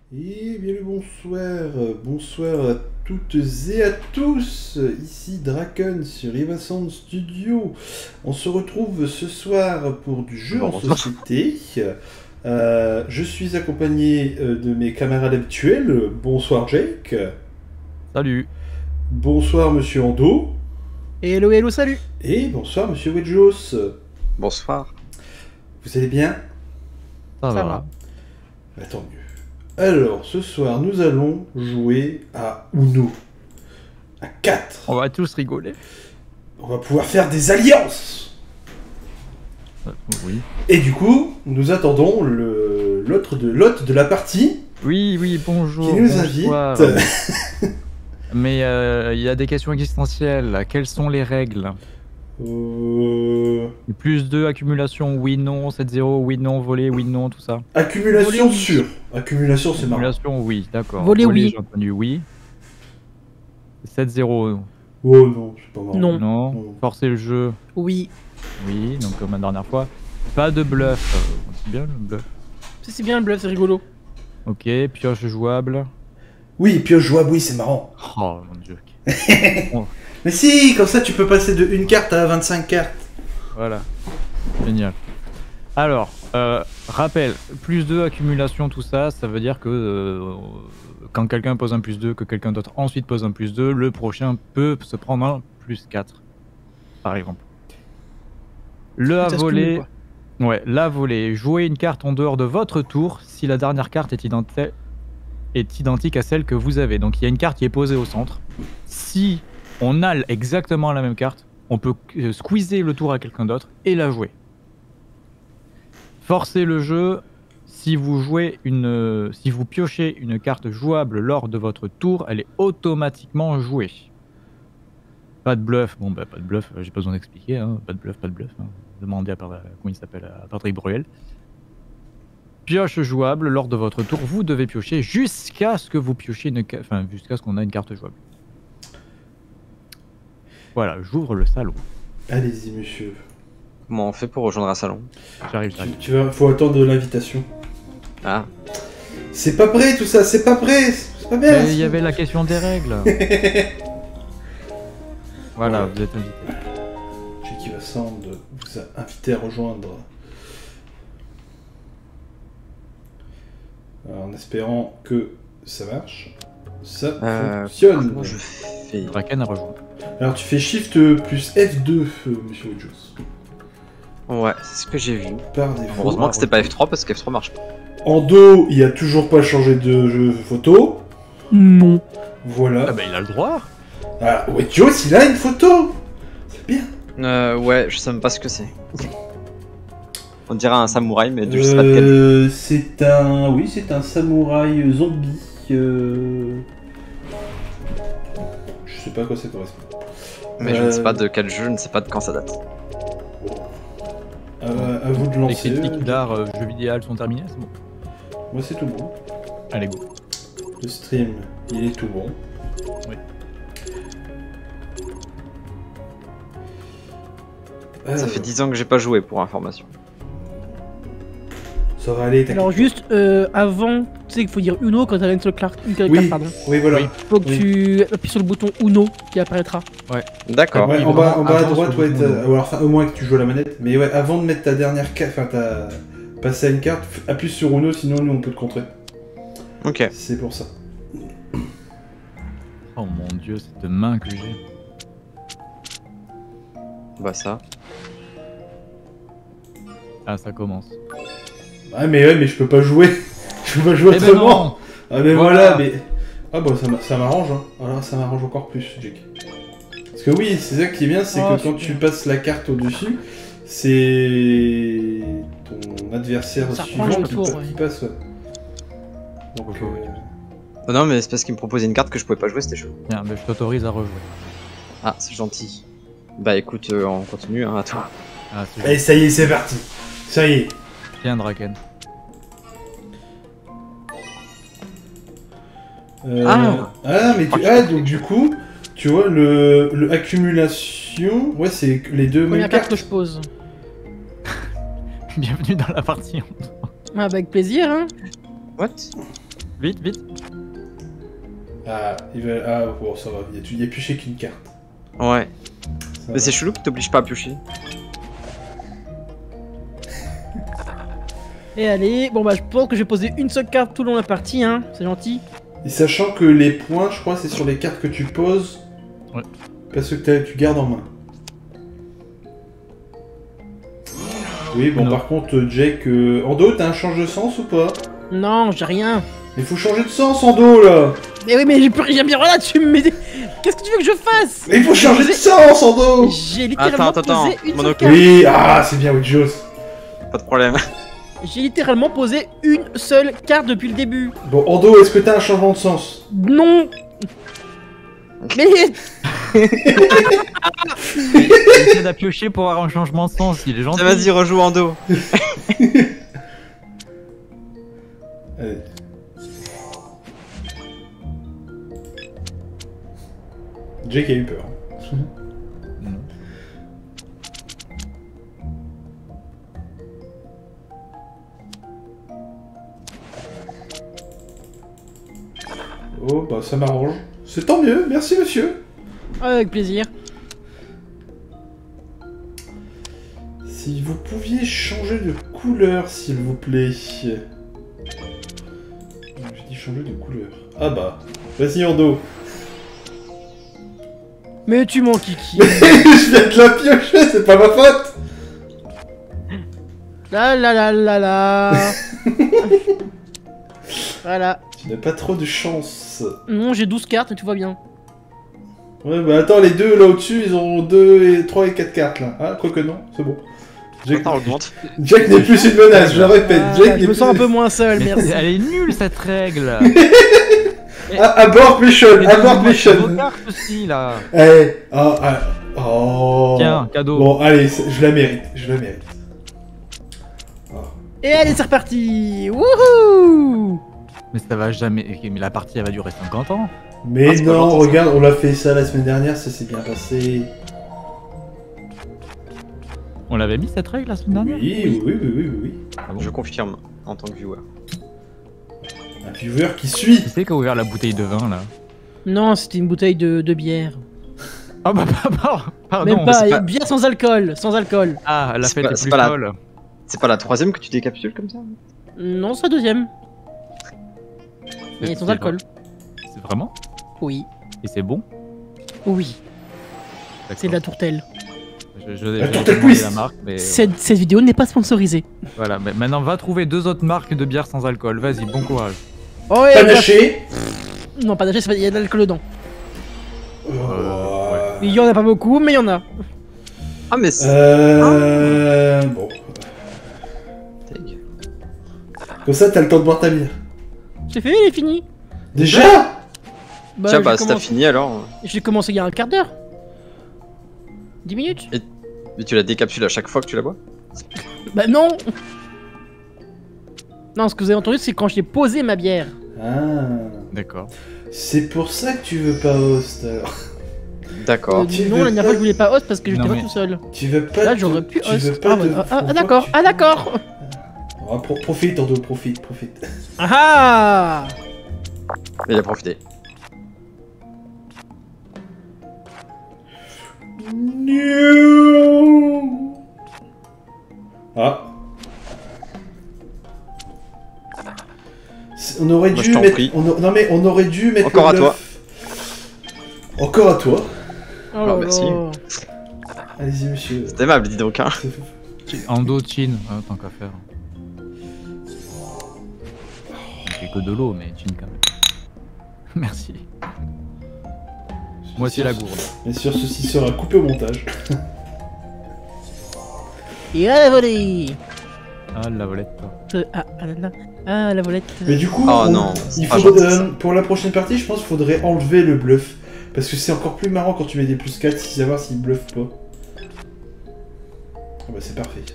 Et bien le bonsoir, bonsoir à toutes et à tous, ici Draken sur Rivasound Studio. On se retrouve ce soir pour du jeu en société. Je suis accompagné de mes camarades habituels. Bonsoir Jake. Salut. Bonsoir Monsieur Ando. Hello, hello, salut. Et bonsoir Monsieur Wedjos. Bonsoir. Vous allez bien? Ça va. Bah, tant mieux. Alors, ce soir, nous allons jouer à Uno. À 4. On va tous rigoler. On va pouvoir faire des alliances. Oui. Et du coup, nous attendons l'hôte de la partie. Oui, bonjour. Qui nous bonsoir. invite. Mais il y a des questions existentielles. Quelles sont les règles? Plus 2, accumulation, oui, non, 7-0, oui, non, voler, oui, non, tout ça. Accumulation Voler, oui. sûre. Accumulation, c'est marrant. Accumulation, oui, d'accord. Voler, oui. J'ai entendu oui. 7-0, Oh non, c'est pas marrant. Non. non. Non. Forcer le jeu, Oui. oui, donc comme la dernière fois. Pas de bluff. C'est bien le bluff. C'est bien le bluff, c'est rigolo. Ok, pioche jouable. Oui, pioche jouable, oui, c'est marrant. Oh mon dieu. Mais si, comme ça, tu peux passer de une carte à 25 cartes. Voilà. Génial. Alors, rappel, plus 2, accumulation, tout ça, ça veut dire que quand quelqu'un pose un plus 2, que quelqu'un d'autre ensuite pose un plus 2, le prochain peut se prendre un plus 4, par exemple. Le à Ça se voler, cumule, quoi. ouais, la volée, jouer une carte en dehors de votre tour si la dernière carte est identique à celle que vous avez. Donc il y a une carte qui est posée au centre. Si on a exactement la même carte, on peut squeezer le tour à quelqu'un d'autre et la jouer. Forcer le jeu, si vous piochez une carte jouable lors de votre tour, elle est automatiquement jouée. Pas de bluff, bon bah pas de bluff, j'ai pas besoin d'expliquer, hein. Pas de bluff. Hein. Demandez à, comment il s'appelle, à Patrick Bruel. Pioche jouable lors de votre tour, vous devez piocher jusqu'à ce que vous piochez jusqu'à ce qu'on a une carte jouable. Voilà, j'ouvre le salon. Allez-y, monsieur. Comment on fait pour rejoindre un salon? J'arrive. Faut attendre l'invitation. Ah, C'est pas prêt tout ça, c'est pas prêt. C'est pas bien. Mais il y avait la question des règles. Voilà, Ouais. vous êtes invité. Jake Vassand vous a invité à rejoindre. Alors, en espérant que ça marche. Ça fonctionne. comment je fais? Draken a rejoint. Alors tu fais Shift plus F2, monsieur Wedjos. Ouais, c'est ce que j'ai vu. Par défaut. Heureusement que c'était pas F3 parce que F3 marche pas. En dos, il a toujours pas changé de jeu photo. Non. Voilà. Ah bah il a le droit. Ah, Wedjos, il a une photo. C'est bien. Ouais, je sais même pas ce que c'est. On dirait un samouraï, mais je sais pas de quel. C'est un... Oui, c'est un samouraï zombie. Je sais pas à quoi ça correspond. Mais je ne sais pas de quel jeu, je ne sais pas de quand ça date. À vous de Les lancer. critiques d'art jeux vidéo sont terminées, c'est bon. Moi, c'est tout bon. Allez, go. Le stream, il est tout bon. Oui. Ça fait 10 ans que j'ai pas joué, pour information. Ça va aller, t'inquiète. Alors, juste avant, tu sais qu'il faut dire Uno quand t'as une seule carte. Oui, Pardon. oui, voilà. Oui. Faut que tu appuies sur le bouton Uno qui apparaîtra. D'accord. Ouais, Oui, en bas vraiment, à avant droite, sur le ouais, bouton, alors, enfin, au moins que tu joues à la manette. Mais ouais, avant de mettre ta dernière carte, enfin, passer à une carte, appuie sur Uno, sinon nous on peut te contrer. Ok. C'est pour ça. Oh mon dieu, cette main que j'ai. Bah ça. Ah, ça commence. Ah, mais je peux pas jouer. Je peux pas jouer Eh ben autrement. non. Ah, mais Voilà. voilà, mais. Ah, bah ça m'arrange, hein. Alors, ça m'arrange encore plus, Jake. Parce que oui, c'est ça qui est bien, c'est Oh, que quand super. tu passes la carte au-dessus, c'est ton adversaire Ça suivant reprend le qui, tour, qui ouais. passe, ouais. Donc, Ok. Oh non, mais c'est parce qu'il me proposait une carte que je pouvais pas jouer, c'était chaud. Tiens, mais je t'autorise à rejouer. Ah, c'est gentil. Bah écoute, on continue, hein, à toi. Ah, c'est Allez, ça y est, c'est parti. Ça y est. Tiens, Draken. Mais donc du coup, tu vois, le accumulation, ouais, c'est les deux Première mêmes carte que cartes. je pose. Bienvenue dans la partie. Ah, bah, avec plaisir, hein. What? Vite, vite. Ah, ah bon, ça va, il y a pioché qu'une carte. Ouais. Ça Mais va. c'est chelou que t'obliges pas à piocher. Et allez, bon bah je pense que je vais poser une seule carte tout le long de la partie, hein. C'est gentil. Et sachant que les points, je crois, c'est sur les cartes que tu poses. Ouais. Parce que tu gardes en main. Oui, bon, Non. par contre, Jake, Ando, t'as un change de sens ou pas? Non, j'ai rien. Il faut changer de sens, Ando, là. Mais oui, mais j'ai plus rien bien. Voilà, tu me mets. Qu'est-ce que tu veux que je fasse? Mais il faut changer de sens, Ando. J'ai littéralement Attends, posé une mon seule ok. carte. Oui, ah, c'est bien, Widjos. Pas de problème. J'ai littéralement posé une seule carte depuis le début. Bon, Ando, est-ce que t'as un changement de sens? Non. Mais Il essaie à piocher pour avoir un changement de sens, il est gentil. Tiens, vas-y, rejoue en dos. Allez. Jake a eu peur. Mm. Oh, bah ça m'arrange. C'est tant mieux, merci monsieur. avec plaisir. Si vous pouviez changer de couleur, s'il vous plaît. J'ai dit changer de couleur. Ah bah, vas-y Ando. Mais tu m'en kiki. Je viens de la piocher, c'est pas ma faute. La la la la la. Voilà. Tu n'as pas trop de chance. Non, j'ai 12 cartes et tout va bien. Ouais, bah attends, les deux là au-dessus, ils ont 2, 3 et 4 cartes là. Ah, quoique non, c'est bon. Jack, Attends, augmente. Jack n'est plus une menace, je le répète. Ah, Jack je n'est me sens un plus... peu moins seul, Mais merci. elle est nulle cette règle. Ah, abort mission, Et abort donne-moi mission. vos cartes aussi là. Eh, ah, ah, oh. Tiens, cadeau. Bon, allez, je la mérite, je la mérite. Et allez, c'est reparti. Wouhou. Mais ça va jamais. Ok, mais la partie elle va durer 50 ans. Mais Ah, c'est pas non, gentil, ça. regarde, on l'a fait ça la semaine dernière, ça s'est bien passé. On l'avait mis cette règle la semaine dernière. Oui. Ah bon. Je confirme, en tant que viewer. Un viewer qui suit. Qui c'est qui a ouvert la bouteille de vin là? Non, c'était une bouteille de bière. Ah bah pardon. Même pas, c'est pas- bière sans alcool, sans alcool. Ah, la C'est fête pas- est c'est plus pas la- folle. C'est pas la troisième que tu décapsules comme ça? Non, c'est la deuxième. Mais C'est- sans c'est alcool. C'est vraiment? Oui, Et c'est bon? oui, D'accord. c'est de la tourtelle. Je tourtelle demandé Twist. la marque, mais Cette vidéo n'est pas sponsorisée. voilà. Mais maintenant, va trouver 2 autres marques de bière sans alcool. Vas-y, bon courage. Oh, ouais, Panaché. non, pas d'acheter, il y a de l'alcool dedans. ouais. Il y en a pas beaucoup, mais il y en a. Ah, mais c'est. Bon. Comme ça, t'as le temps de boire ta bière. C'est fait, il est fini. Déjà? Bah, Tiens, j'ai bah, si t'as commencé- fini alors. J'ai commencé il y a un quart d'heure. 10 minutes. Mais tu la décapsules à chaque fois que tu la bois? Bah non. Non, ce que vous avez entendu, c'est quand j'ai posé ma bière. Ah. D'accord. C'est pour ça que tu veux pas host alors. D'accord. tu Non, veux la dernière pas- fois, je voulais pas host parce que j'étais Non, pas mais- tout seul. Tu veux pas. Là, j'aurais pu tu veux host. pas Ah, de- bah, faut pas d'accord, que ah, d'accord. Ah, profite, Ando, profite. Ah ah. Il a profité. No. Ah. On aurait Moi, dû je t'en mettre. prie. Non mais on aurait dû mettre. Encore le à toi. bluff. Encore à toi. Oh là merci. là. Allez-y, monsieur. C'est aimable, dis donc, hein. Ando, chin, tant qu'à faire. J'ai que de l'eau, mais chin quand même. Merci. Moi c'est la gourde. Bien sûr, ceci sera coupé au montage. Et à la volée. Ah la volette. Ah, ah, là, là. Ah, la volette. Mais du coup, Oh non, il c'est pas faudrait, gentil, ça. pour la prochaine partie, je pense qu'il faudrait enlever le bluff. Parce que c'est encore plus marrant quand tu mets des plus 4, si savoir s'il bluffe pas. Ah bah c'est parfait.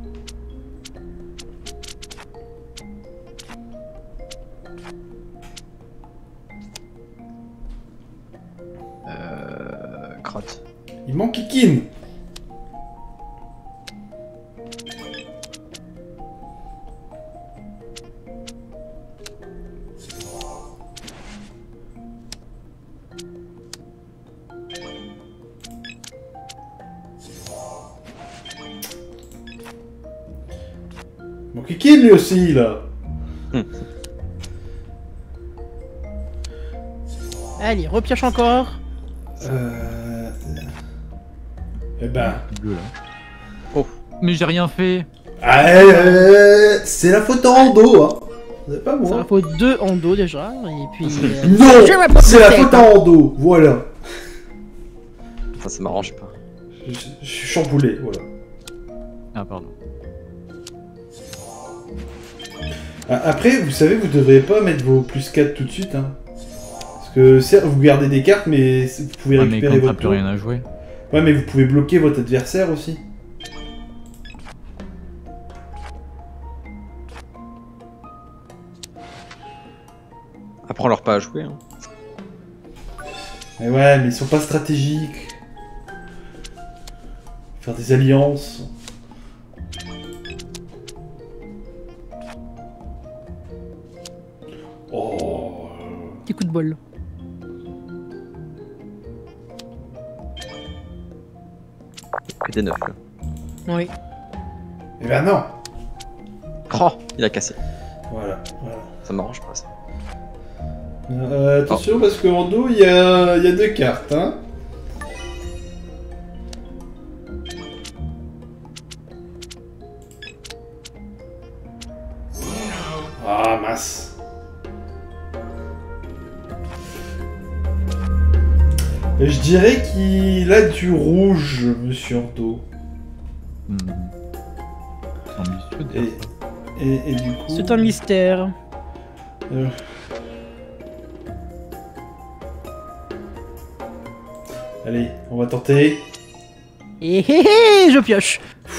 Crotte. Il manque Kikin. kiki lui aussi, là. Allez, repioche encore. Eh ben... Bleu, là. Mais j'ai rien fait. C'est la faute en dos, hein. C'est pas Ça moi. va faut 2 en dos déjà. Et puis. Non, Je vais pas c'est la pousser, faute hein. en dos, voilà. Ça m'arrange pas. Je suis chamboulé, voilà. Ah, pardon. Après, vous savez, vous devriez pas mettre vos plus 4 tout de suite, hein. Parce que certes, vous gardez des cartes, mais vous pouvez Ah, mais récupérer quand t'as votre plus tour. rien à jouer. Ouais, mais vous pouvez bloquer votre adversaire aussi. Apprends leur pas à jouer. Hein. Mais ouais, mais ils sont pas stratégiques. Faire des alliances. Oh. Petit coup de bol. Que des neufs là. Oui. Eh ben non. Oh, il a cassé. Voilà, voilà. Ça m'arrange pas ça. Attention, parce qu'en dos, il y a 2 cartes, hein. Ah, mince. Je dirais qu'il a du rouge, monsieur Ordo. Ambitieux, Et, dire ça. et du coup... C'est un mystère. Euh. Allez, on va tenter. Et hé hé, je pioche.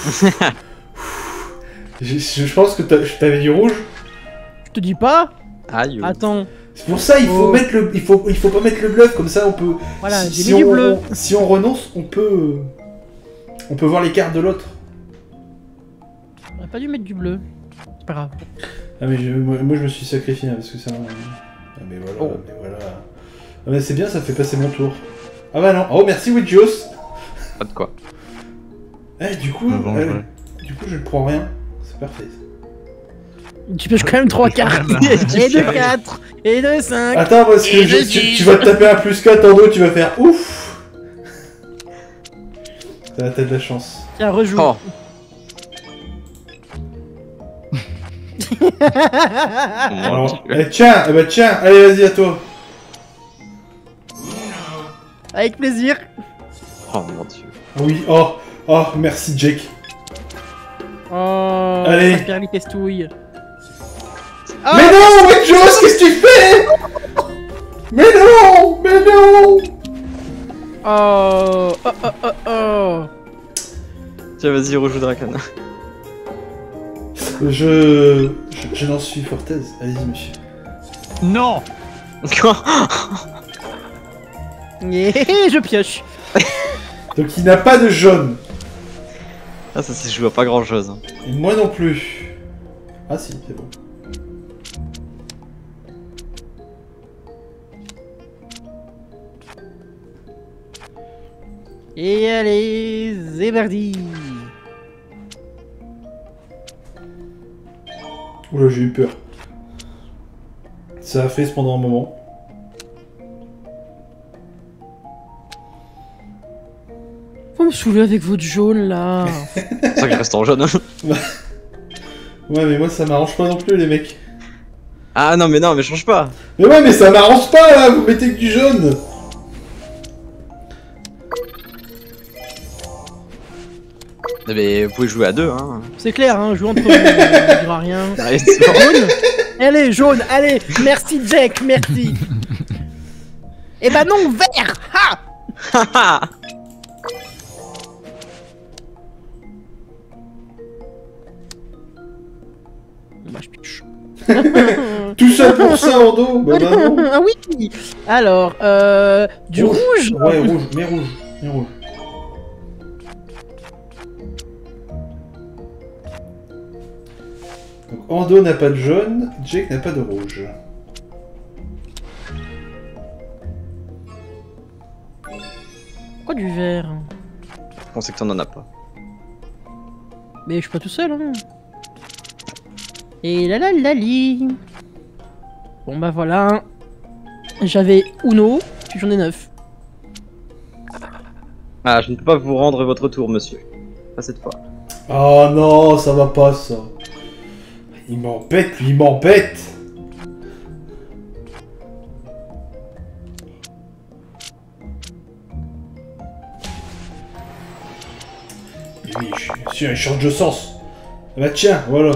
Je pense que t'avais du rouge. Je te dis pas. Aïe. Attends. C'est pour ça il faut Oh. mettre le il faut pas mettre le bluff comme ça on peut Voilà, si, j'ai si mis du on, bleu. si on renonce on peut voir les cartes de l'autre. J'aurais pas dû mettre du bleu. C'est pas grave. Ah mais moi je me suis sacrifié hein, parce que ça ah mais voilà Oh. mais voilà. Ah mais c'est bien ça fait passer mon tour. Ah bah non. Oh merci Widjos. Pas de quoi. Du coup Me vengerai. du coup je ne prends rien. C'est parfait. Tu pioches quand même 3 cartes. Et 2 4. Et 2 5. Attends parce que Et je- je tu, suis- tu vas te taper un plus 4 en dos tu vas faire ouf. T'as de la chance. Tiens, rejoue. Oh, Alors, tiens, eh ben tiens, allez vas-y à toi. Avec plaisir. oh mon dieu. Oui, merci Jake. Oh. Allez. Ça perd les pestouilles. Oh, Mais non, Widjos, qu'est-ce que tu fais? Mais non. Oh. Oh oh oh oh. Tiens, vas-y, rejoue Draken. Je n'en suis fortaise. Allez-y, monsieur. Non. Et hé hé, je pioche. Donc il n'a pas de jaune. Ah, ça se joue à pas grand chose. Hein. Et moi non plus. Ah si, c'est bon. Et allez, c'est parti. Oula, j'ai eu peur. Ça a fait pendant un moment. Vous me saoulez avec votre jaune là. C'est pour ça que je reste en jaune. Hein. Ouais, mais moi ça m'arrange pas non plus, les mecs. Ah non, mais change pas. Mais ouais, mais ça m'arrange pas là, vous mettez que du jaune. Mais vous pouvez jouer à deux, hein. C'est clair, hein, joue entre vous, on dira rien. Allez, c'est bon. Jaune. Allez, jaune, allez. Merci Jack, merci. Eh ben non, vert. Ha. Bah, je pioche. Tout seul pour ça en dos. Bah non. Ah oui. Alors, du rouge. Ouais, rouge, mais rouge, mais rouge. Donc Ando n'a pas de jaune, Jake n'a pas de rouge. Pourquoi du vert? On sait que t'en en as pas. Mais je suis pas tout seul, hein. Et la la la li. Bon bah voilà. J'avais Uno, puis j'en ai 9. Ah, je ne peux pas vous rendre votre tour, monsieur. Pas cette fois. Oh non, ça va pas ça. Il m'embête, lui, il m'embête. Et oui, je suis un change de sens. Ah bah tiens, voilà.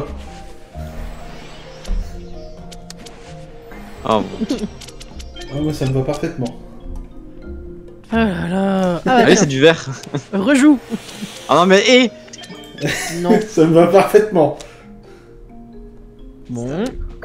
Oh, Ah, moi ça me va parfaitement. Ah là là. Ah ah bah oui, tiens, c'est du vert. rejoue. Ah non, mais hé Non. Ça me va parfaitement. Bon.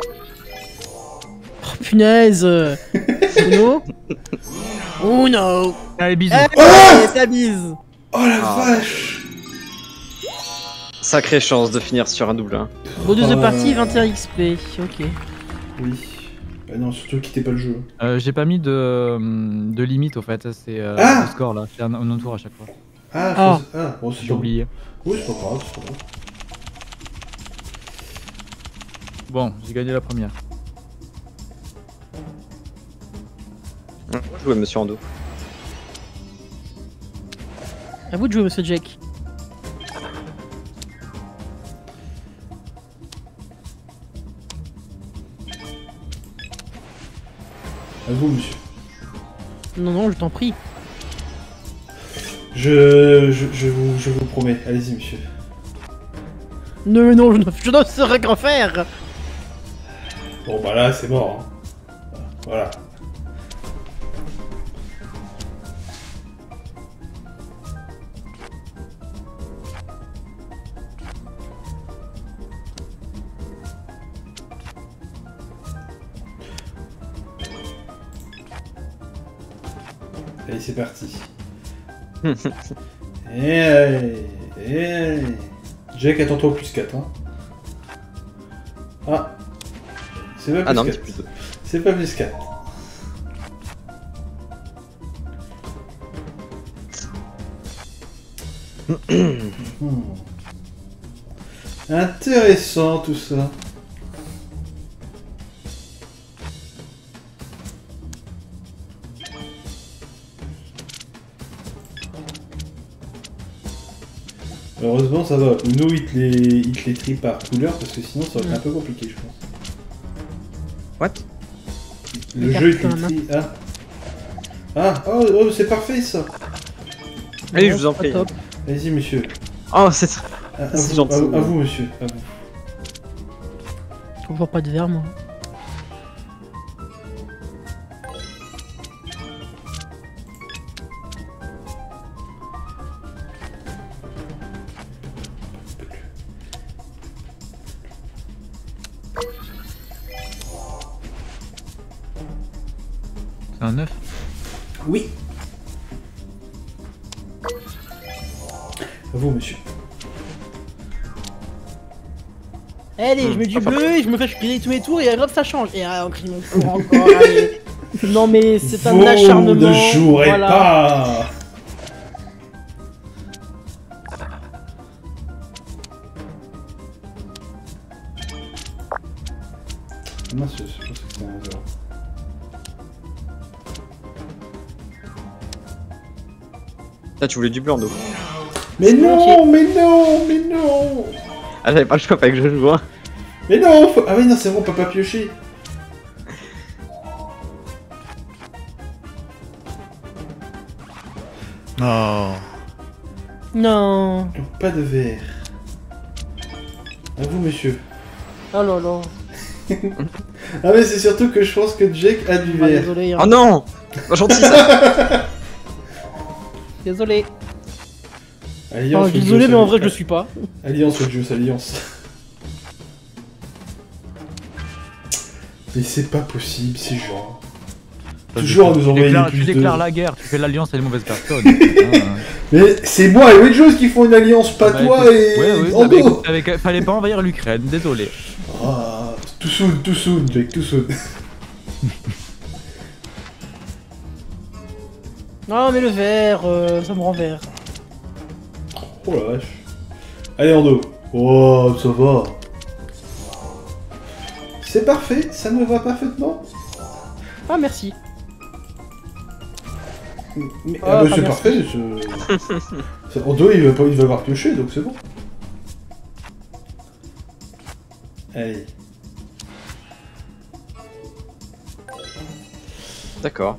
Oh punaise. Uno. Uno. Allez, bisous. Allez, ça bise. Oh la Ah. vache. Sacrée chance de finir sur un double 1. Bonus de partie, 21 XP. Ok. Oui. Bah non, surtout quittez pas le jeu. J'ai pas mis de limite au fait, c'est Ah le score là, c'est un tour à chaque fois. Ah, ah bon, c'est J'ai pas... oublié. Oui, c'est pas grave, c'est pas grave. Bon, j'ai gagné la première. Jouez, monsieur Ando. À vous de jouer, monsieur Jack. À vous, monsieur. Non, non, je t'en prie. Je vous promets. Allez-y, monsieur. Non, non, je ne saurais qu'en faire. Bon, bah là, c'est mort. Hein. Voilà. Allez, c'est parti. Jack, attends-toi au plus 4. Hein. Ah. C'est pas plus Ah non, 4. c'est plutôt. C'est pas plus 4. Intéressant tout ça. Heureusement ça va, Uno il te les trie par couleur parce que sinon ça aurait été un peu compliqué je pense. What? Le Les jeu il te cartes les quand même, trie. Ah. Ah, oh c'est parfait ça. Allez, Non, je vous en pas prie. top. Allez-y monsieur. Oh, c'est... À C'est vous, gentil. à vous monsieur. À vous. Toujours pas de verre, moi. C'est un 9. Oui. À vous monsieur. Allez, je mets du bleu et je me fais griller tous mes tours et hop, ça change. Et encore, mon tour encore, allez. Non mais c'est un Vous acharnement. ne jouerez voilà. pas. Mince, je pense que c'était un 0. Là, tu voulais du blanc, donc. Mais non, Volontiers. mais non, mais non. Ah, j'avais pas le choix, fallait que je joue. Hein. Mais non, faut... Ah oui, non, c'est bon, on peut pas piocher. Oh. Non. Donc, pas de verre. À vous, monsieur. Oh là là. Ah mais c'est surtout que je pense que Jack a du Ah, verre. désolé. Hein. Oh non! Pas gentil, ça! Désolé. Alliance Enfin, ou désolé, Juice, mais en vrai, je le suis pas. Alliance ou Juice, alliance. Mais c'est pas possible, ces gens. Toujours à nous envoyer des Tu plus déclares de... la guerre, tu fais l'alliance et les mauvaises personnes. Putain. Mais c'est moi et Wedgeos qui font une alliance, pas Bah, toi écoute, et... Ouais, oui, Ando. fallait pas envahir l'Ukraine, désolé. Ah, tout soon, Jack, tout soon. Non, mais le verre, ça me rend vert. Oh la vache. Allez, Ando. Oh, ça va. C'est parfait, ça me va parfaitement. Ah, merci. Mais, Ah, c'est merci. parfait. Ando, il va avoir pioché, donc c'est bon. Allez. D'accord.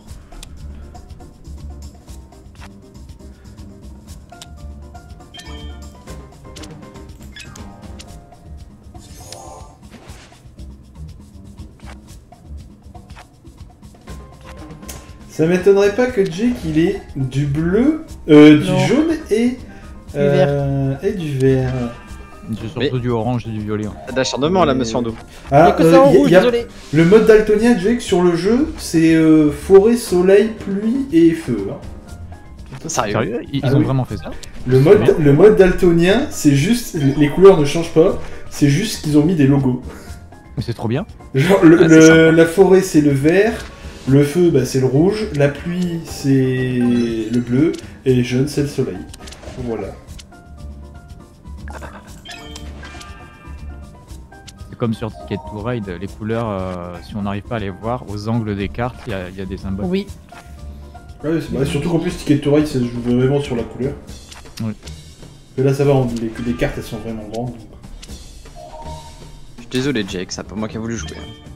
Ça m'étonnerait pas que Jake il ait du bleu, du Non. jaune et vert. et du vert. J'ai surtout Mais- du orange et du violet. T'as d'acharnement là, monsieur Ando. Il y a Ah, que ça en rouge, y a- désolé. le mode daltonien Jake sur le jeu, c'est forêt, soleil, pluie et feu. Hein. Sérieux. Sérieux? Ils Ah ont oui. vraiment fait ça? Le mode daltonien, c'est juste les couleurs ne changent pas, c'est juste qu'ils ont mis des logos. Mais c'est trop bien. Genre Ah, c'est sympa. la forêt c'est le vert, le feu bah, c'est le rouge, la pluie c'est le bleu et les jaunes c'est le soleil. Voilà. C'est comme sur Ticket to Ride, les couleurs, si on n'arrive pas à les voir, aux angles des cartes, il y a des symboles. Oui. Ouais, surtout qu'en plus Ticket to Ride ça se joue vraiment sur la couleur. Oui. Et là ça va, les cartes elles sont vraiment grandes. Donc. Je suis désolé, Jake, c'est pas moi qui a voulu jouer.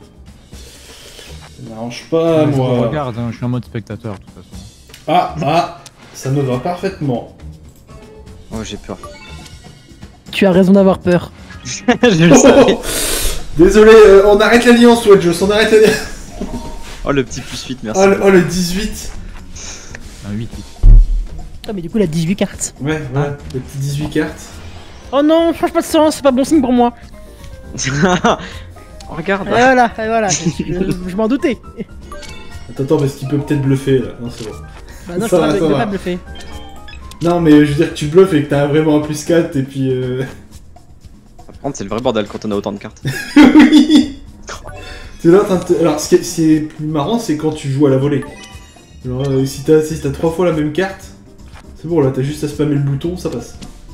Ça m'arrange pas Mais je moi. regarde, hein, je suis en mode spectateur de toute façon. Ah, ça me va parfaitement. Oh, j'ai peur. Tu as raison d'avoir peur. Je le savais. Désolé, on arrête l'alliance Wedgeos, on arrête l'alliance. Oh, le petit +8, merci. Oh le 18. Un 8. Ah, mais du coup, il a 18 cartes. Ouais, le petit 18 cartes. Oh non, change pas de sens, c'est pas bon signe pour moi. Regarde. Et voilà, je m'en doutais. Attends, parce qu'il peut peut-être bluffer là. Non, c'est bon. Bah non, Ça je va, peux ça va. pas bluffer. Non, mais je veux dire que tu bluffes et que t'as vraiment un +4 et puis. Par contre, c'est le vrai bordel quand on a autant de cartes. Oui. C'est là en train de te- Alors, ce qui est plus marrant, c'est quand tu joues à la volée. Genre, si t'as 3 fois la même carte, c'est bon là, t'as juste à spammer le bouton, ça passe.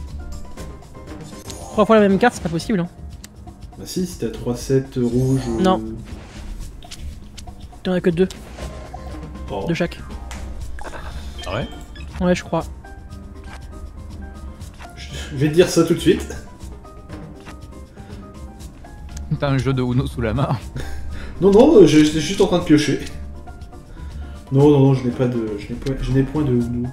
3 fois la même carte, c'est pas possible. Hein. Bah, si t'as 3-7 rouges. Non. T'en as que 2 Oh. de chaque. Ah ouais? Ouais, je crois. Je vais te dire ça tout de suite. T'as un jeu de Uno sous la main. Non, j'étais juste en train de piocher. Non, je n'ai pas de. Je n'ai point de Uno.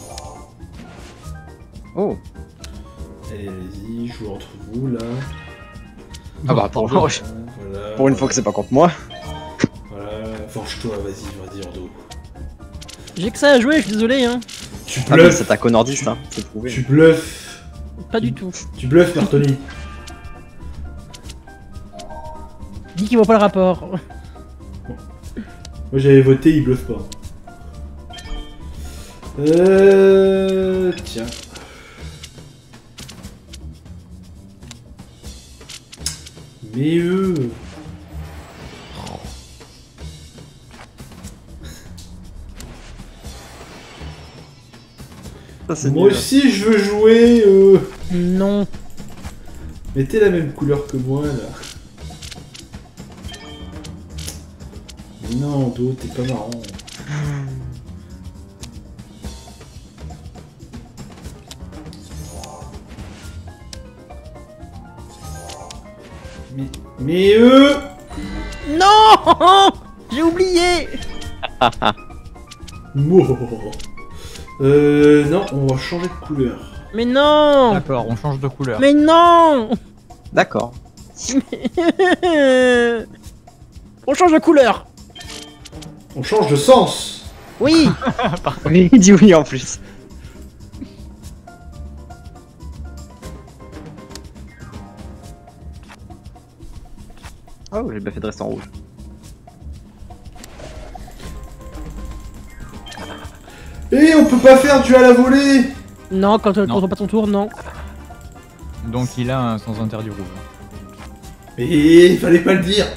Oh. Allez, vas-y, joue entre vous là. Ah bah, pour, Voilà, pour une fois que c'est pas contre moi. Voilà, forge-toi, vas-y, Ordo. J'ai que ça à jouer, je suis désolé, hein. Tu Ah, mais bluffes, c'est ta connardiste, hein, c'est prouvé. tu bluffes, Pas du tout. tu bluffes, Martoni. Dis qu'il voit pas le rapport. Moi j'avais voté, il bluffe pas. Tiens. Mais eux. Ça, c'est Moi nul. aussi je veux jouer. Non. Mettez la même couleur que moi là. Mais non, Do, t'es pas marrant. Mais eux. Non. J'ai oublié. Non, on va changer de couleur. Mais non. D'accord, on change de couleur. Mais non. D'accord. On change de couleur. On change de sens. Oui. Oui, il dit oui en plus. Oh, j'ai bien fait de rester en rouge. Et on peut pas faire du à la volée. Non, quand Non. on pas ton tour, non. Donc il a un sans interdit rouge. Et il fallait pas le dire.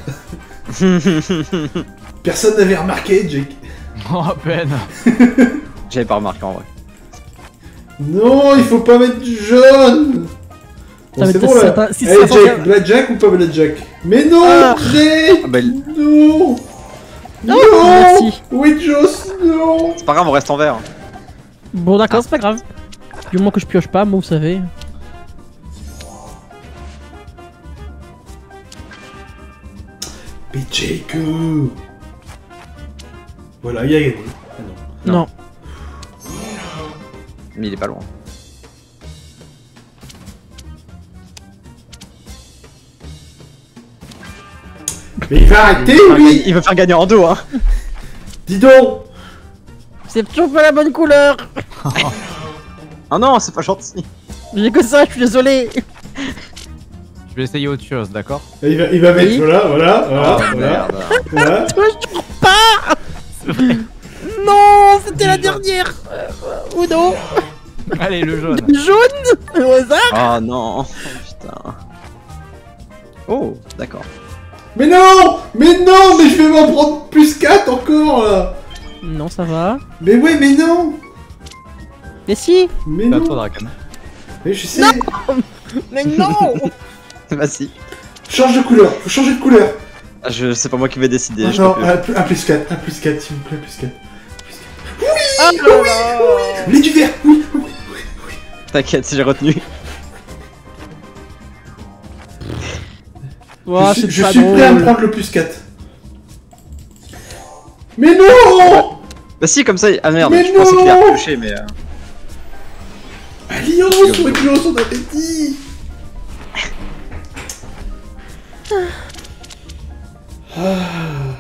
Personne n'avait remarqué, Jake. Oh, à peine. J'avais pas remarqué en vrai. Non, il faut pas mettre du jaune. Bon, Ça c'est va bon être- là. ça- si Allez, ça Jack, s'en- Blackjack ou pas Blackjack? Mais non, Ah. Jake. Ah bah, Non. Non. merci. Oui, Joss, non. c'est pas grave, on reste en vert. Bon, d'accord, c'est pas grave. Du moment que je pioche pas, moi, vous savez. Mais Jake. Voilà, il a gagné. Ah non. Non. Mais il est pas loin. Mais il va arrêter, lui. Il veut faire gagner en dos, hein. Dis donc. C'est toujours pas la bonne couleur. Oh non, c'est pas gentil. J'ai que ça, je suis désolé. Je vais essayer autre chose, d'accord? Il va mettre Oui. voilà, Oh voilà. merde. Voilà. Je trouve pas. Non, c'était la dernière. Ou non. Allez, le jaune. Jaune au hasard. Oh non. Oh, putain. Oh, d'accord. Mais non, mais je vais m'en prendre plus 4 encore là. Non, ça va. Mais ouais, mais non. Mais si. Mais C'est à toi, non. Draken. Mais je sais. Mais non. Vas-y. Change de couleur, faut changer de couleur. Ah, c'est pas moi qui vais décider. Ah je non, peux plus. un plus 4, s'il vous plaît, plus 4. Ah là là. Les du vert, oui. T'inquiète, j'ai retenu. Ouah, je c'est suis pas prêt à me drôle. prendre le plus 4. Mais non. Bah si, comme ça. Ah merde, Mais je pensais qu'il non. allait repiocher, mais. Alliance, reculons son appétit. Ah.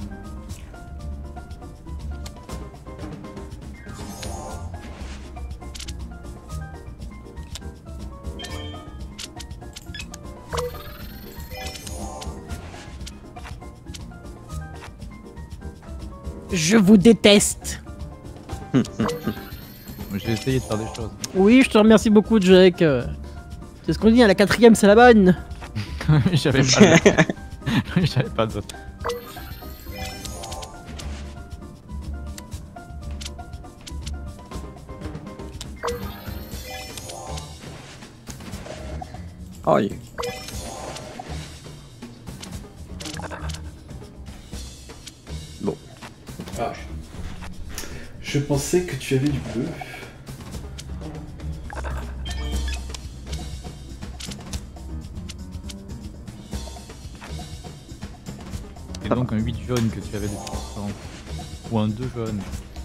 Je vous déteste. J'ai essayé de faire des choses. Oui, je te remercie beaucoup, Jake. C'est ce qu'on dit, à la 4ème, c'est la bonne. J'avais pas de... J'avais pas de... Oh, il- Bon. Ah. Je pensais que tu avais du bleu. Et donc un 8 jaune que tu avais depuis longtemps. Ou un 2 jaune.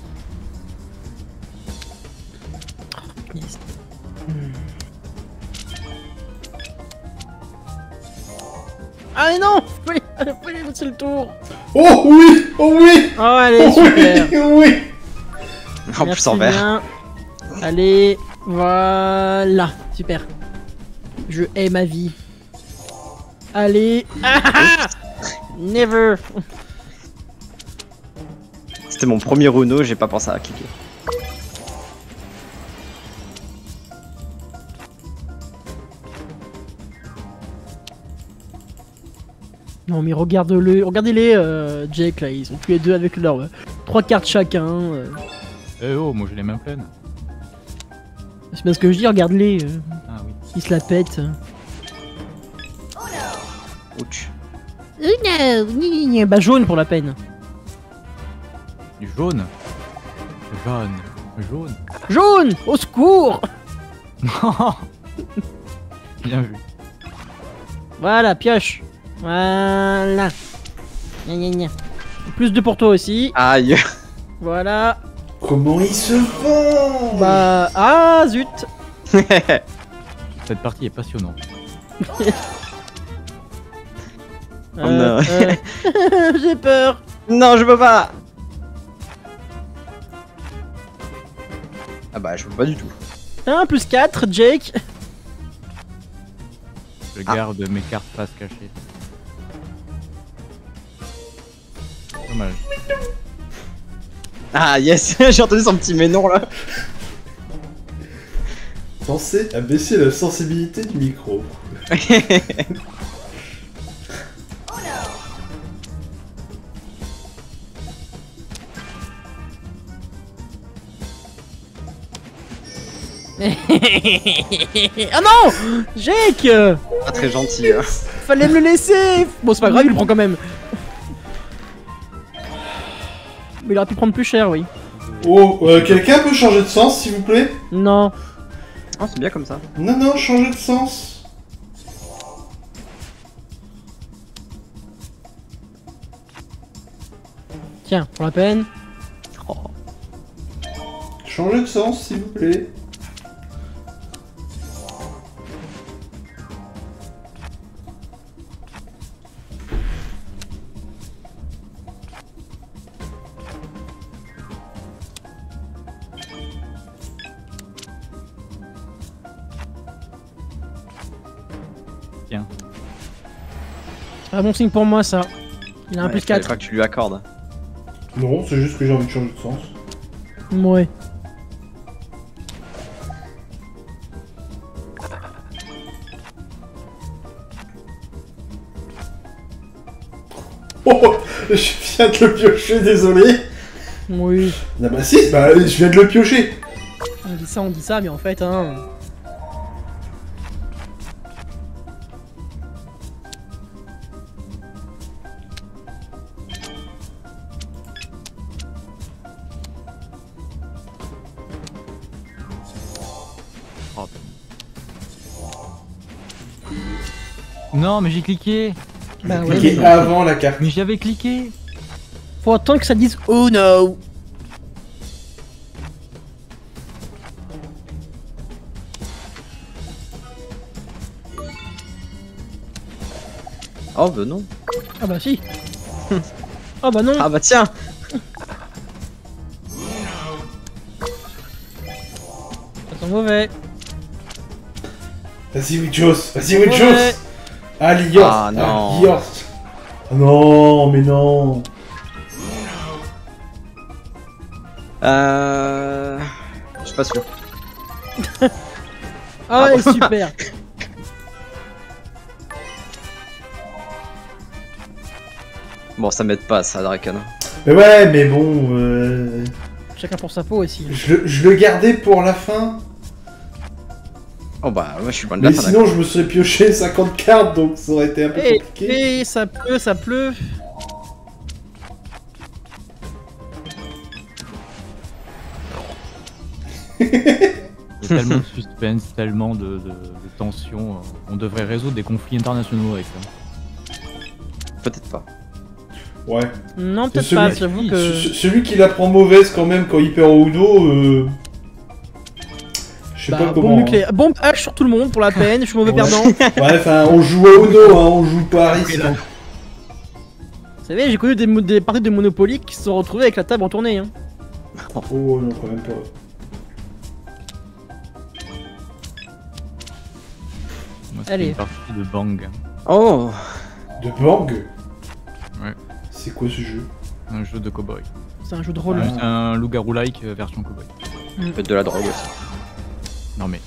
Ah mais non. Fallait lancer le tour. Oh oui, oh oui, Oh, allez, oh super. oui, oui. En plus Merci en vert. bien. Allez, voilà, super. Je hais ma vie. Allez. Ah, ah. Never. C'était mon premier Uno, j'ai pas pensé à cliquer. Non mais regardez-les, Jake là, ils sont tous les deux avec leurs 3 cartes chacun. Eh oh, moi j'ai les mains pleines. C'est parce que je dis, regarde-les, Ah oui. ils se la pètent. Ouch. Non, bah jaune pour la peine. Du jaune. Jaune. Jaune. Jaune, au secours. Bien vu. Voilà, pioche. Voilà. Gna, gna, gna. Plus de pour toi aussi. Aïe. Voilà. Comment il se vend? Bah, ah zut. Cette partie est passionnante. Oh non. J'ai peur. Non, je peux pas. Ah bah, je peux pas du tout. 1 plus 4, Jake. Je Ah. garde mes cartes face cachées. Dommage. Ah yes, j'ai entendu son petit mais non là. Pensez à baisser la sensibilité du micro. Ah non, Jake, Pas très gentil. Hein. fallait me le laisser. Bon, c'est pas grave, il le prend quand même. Mais il aurait pu prendre plus cher, oui. Oh, quelqu'un peut changer de sens, s'il vous plaît? Non. Oh, c'est bien comme ça. Non, non, changer de sens. Tiens, pour la peine. Oh. Changer de sens, s'il vous plaît. Tiens. C'est pas bon signe pour moi, ça. Il a un Ouais, plus fallait 4. pas que tu lui accordes. Non, c'est juste que j'ai envie de changer de sens. Ouais. Oh, je viens de le piocher, désolé. Oui. Ah bah si, bah je viens de le piocher. On dit ça, mais en fait, hein. Non, mais j'ai cliqué. Bah ouais, Cliquez mais avant la carte. Mais j'avais cliqué. faut attendre que ça dise oh no. Oh, bah non. Ah bah si. Ah bah non. Ah, bah tiens. Ça sent mauvais. Vas-y, Wichos, vas-y, Wichos. Ouais. Ah, Lios. Ah, non. Lios. Ah, non, mais non. Je suis pas sûr. Ah ouais, super. Bon, ça m'aide pas, ça, Draken. Mais ouais, mais bon, Chacun pour sa peau aussi. je le gardais pour la fin. Oh, bah, moi, je suis loin de la Mais fin. sinon, je me serais pioché 50 cartes, donc ça aurait été un peu Et, compliqué. et ça pleut, ça pleut. Il y a tellement de suspense, tellement de tension. On devrait résoudre des conflits internationaux avec ça. Peut-être pas. Ouais. Non, peut-être Celui- pas, j'avoue que... Celui qui la prend mauvaise quand même quand il perd au Uno, je sais Bah, pas bombe comment. nucléaire. Bombe H sur tout le monde pour la peine, je suis mauvais Ouais. perdant. Ouais, enfin, on joue à Uno, hein, on joue pas à risque. hein. Vous savez, j'ai connu des parties de Monopoly qui se sont retrouvées avec la table en tournée. Hein. Oh non, quand même pas. Moi, c'était Allez. une partie de Bang, Oh. De Bang. Ouais. C'est quoi ce jeu? un jeu de cowboy. C'est un jeu de rôle. C'est un loup-garou-like version cowboy. Peut-être de la drogue aussi. Non mais,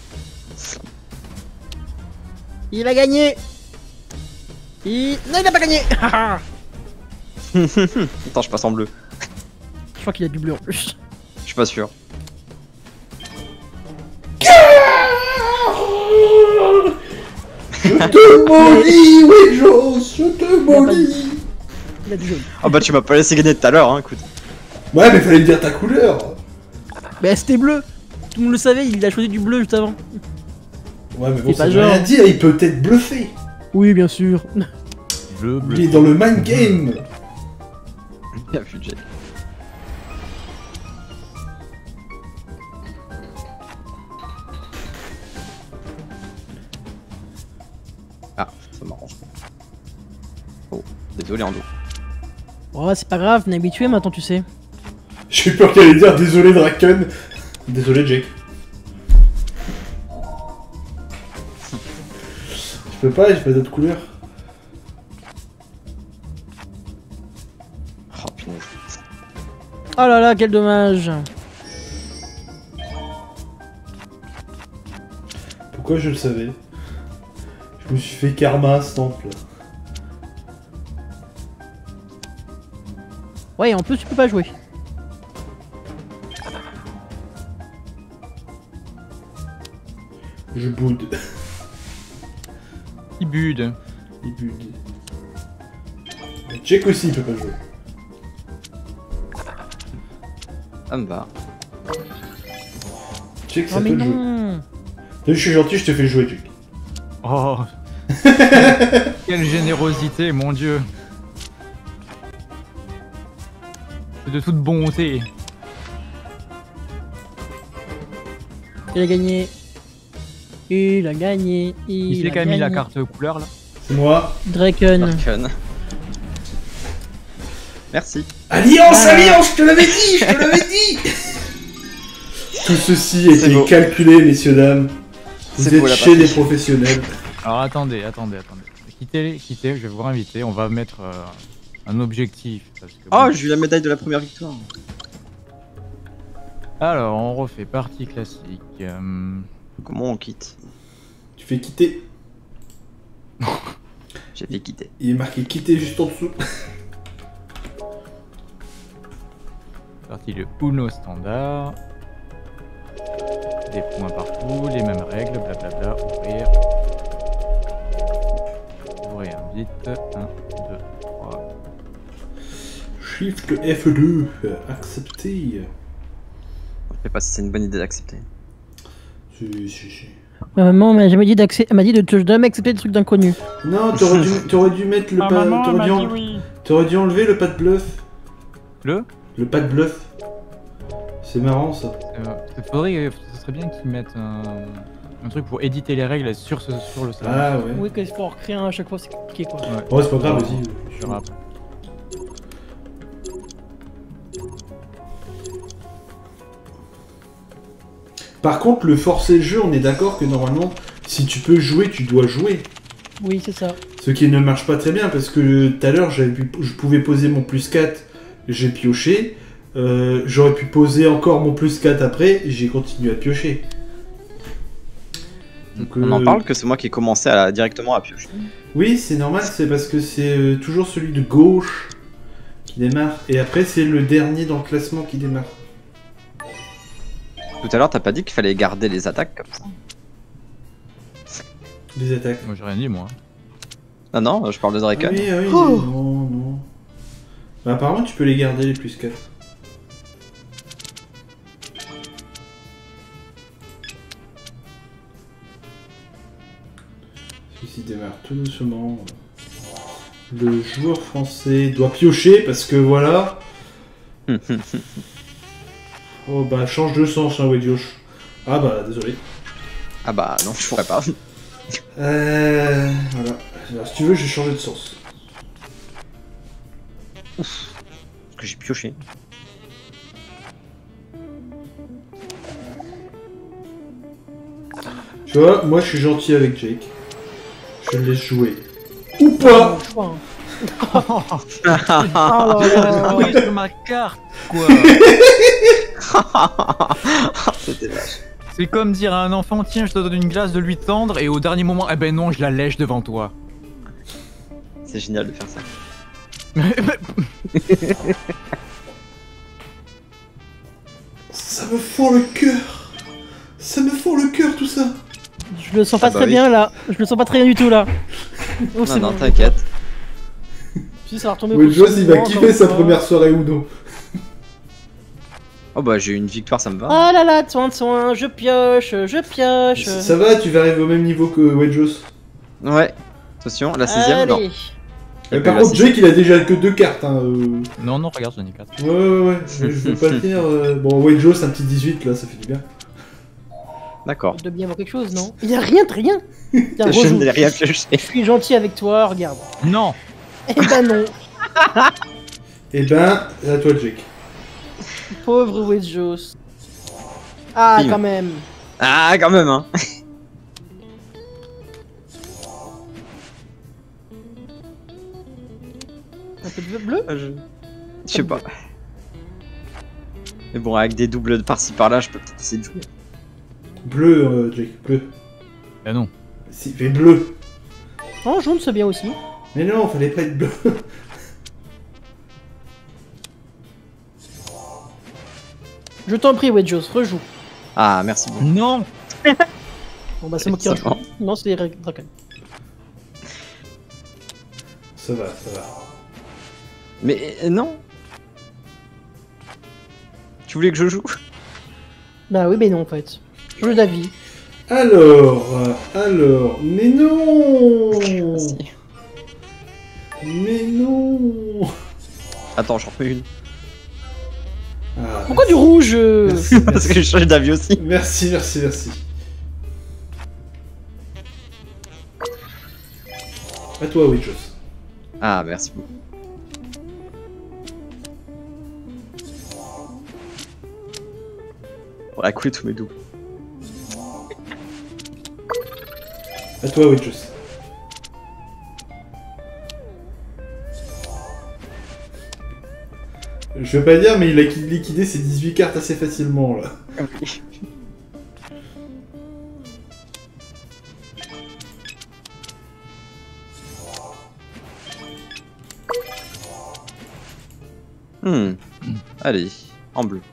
Il a gagné. Non, il a pas gagné. Attends, je passe en bleu. Je crois qu'il a du bleu en plus. Je suis pas sûr. Je te maudis, Wichos, je te maudis. Il a du jaune. Ah bah tu m'as pas laissé gagner tout à l'heure, hein, écoute. Ouais, mais fallait me dire ta couleur. Bah c'était bleu. Tout le monde le savait, il a choisi du bleu juste avant. Ouais, mais bon, C'est ça pas veut genre. rien dire, il peut être bluffé. Oui, bien sûr. bleu, Il est dans le mind game. Bien vu, Jake. Ah, ça m'arrange. Oh, désolé Ando. Oh, c'est pas grave, on est habitué maintenant, tu sais. J'ai peur qu'elle allait dire désolé Draken. Désolé Jake. Je peux pas, j'ai pas d'autre couleur. Oh punaise. Oh là là, quel dommage. Pourquoi je le savais? Je me suis fait karma à ce temple. Ouais, en plus, tu peux pas jouer. Je boude. Il bude. Il boude. Jack aussi, il peut pas jouer. Ça me va. Jack, ça Oh mais peut jouer. non. Je suis gentil, je te fais jouer, Jack. Oh. Quelle générosité, mon dieu. C'est de toute bonté. Il a gagné. Il a gagné. Il s'est quand même mis la carte couleur là. C'est moi. Draken. Draken. Merci. Alliance, alliance, je te l'avais dit, je te l'avais dit. Tout ceci C'est était beau. calculé, messieurs, dames. Vous C'est êtes beau, la chez des partie. professionnels. Alors attendez. Quittez, je vais vous inviter. On va mettre un objectif. Parce que, Oh, bon. j'ai eu la médaille de la première victoire. Alors, on refait partie classique. Comment on quitte? Tu fais quitter. J'ai fait quitter. Il est marqué quitter juste en dessous. Partie le Uno standard. Des points partout, les mêmes règles, blablabla. Ouvrir. Ouvrir vite. 1, 2, 3. Shift F2. Accepter. Je sais pas si c'est une bonne idée d'accepter. Si. Ma maman m'a jamais dit d'accepter. Elle m'a dit de jamais accepter des trucs d'inconnus. Non, t'aurais dû mettre le pas. T'aurais dû enlever le pas de bluff. Le pas de bluff. C'est marrant ça. Ce serait bien qu'ils mettent un truc pour éditer les règles sur le serveur. Ah ouais. Oui, qu'il faut en recréer un à chaque fois, c'est compliqué quoi. Ouais. Ouais, c'est pas grave, vas-y. Je verrai après. Par contre, le forcer le jeu, on est d'accord que normalement, si tu peux jouer, tu dois jouer. Oui, c'est ça. Ce qui ne marche pas très bien parce que tout à l'heure, je pouvais poser mon plus 4, j'ai pioché. J'aurais pu poser encore mon plus 4 après, et j'ai continué à piocher. Donc, On en parle que c'est moi qui ai commencé directement à piocher. Oui, c'est normal, c'est parce que c'est toujours celui de gauche qui démarre. Et après, c'est le dernier dans le classement qui démarre. Tout à l'heure, t'as pas dit qu'il fallait garder les attaques comme ça? Les attaques. Moi j'ai rien dit moi. Ah non, je parle de Ah Draken. oui, ah oui, Oh. non. Bah, apparemment, tu peux les garder, les plus 4. Celui-ci démarre tout doucement. Le joueur français doit piocher parce que voilà. Oh bah change de sens, hein, Wedjosh. Ah bah désolé. Ah bah non, je pourrais pas. Voilà. Alors, si tu veux, je vais changer de sens. Parce que j'ai pioché. Tu vois, moi je suis gentil avec Jake. Je le laisse jouer. Ou pas. Je crois, hein. Ah Oh là là. oui, sur ma carte quoi. C'était vache. C'est comme dire à un enfant tiens je te donne une glace de lui tendre et au dernier moment eh ben non je la lèche devant toi. C'est génial de faire ça. Ça me fend le cœur. Ça me fend le cœur tout ça. Je le sens pas Ah bah très oui. bien là. Je le sens pas très bien du tout là. Oh, c'est Non, bon. t'inquiète. Si ça va retomber. Wedjosh il va encore kiffer une sa fois. première soirée Uno. Oh bah j'ai eu une victoire, ça me va. Ah là là, soin, je pioche. Ça va, tu vas arriver au même niveau que Wedjosh. Ouais. Attention, la 6ème, non. Allez. Par contre, Jake il a déjà que 2 cartes. Hein. Non regarde j'en ai 4. Ouais. Je veux pas dire. Bon, Wedjosh, un petit 18 là, ça fait du bien. D'accord. Il doit bien avoir quelque chose, non? Il y a rien de rien. Tiens, Je rejoue. n'ai rien pioché. Je suis gentil avec toi, regarde. Non. Eh ben non, Et ben, à toi Jake. pauvre Wedjosh. Ah, Bim. quand même. Ah, quand même, hein. Un peu de bleu? Je sais pas. Mais bon, avec des doubles par-ci par-là, je peux peut-être essayer de jouer. Bleu, Jake, bleu. Ah non. Si, fait bleu. Oh, jaune, c'est bien aussi. Mais non, fallait pas être bleu. Je t'en prie, Wedjosh, rejoue. Ah, merci beaucoup. Non. Bon bah c'est moi qui Ça rejoue. va. Non, c'est Draken. Ça va, ça va. Mais non. Tu voulais que je joue? Bah oui, mais non en fait. Jeu d'avis. Alors, mais non Si. Mais non Attends, j'en fais une. Ah, Pourquoi du rouge merci, Parce que je change d'avis aussi. merci. À toi, Witchos. Ah, merci beaucoup. On va couler tous mes doubles. À toi, Witchos. Je veux pas dire, mais il a liquidé ses 18 cartes assez facilement, là. Allez, en bleu.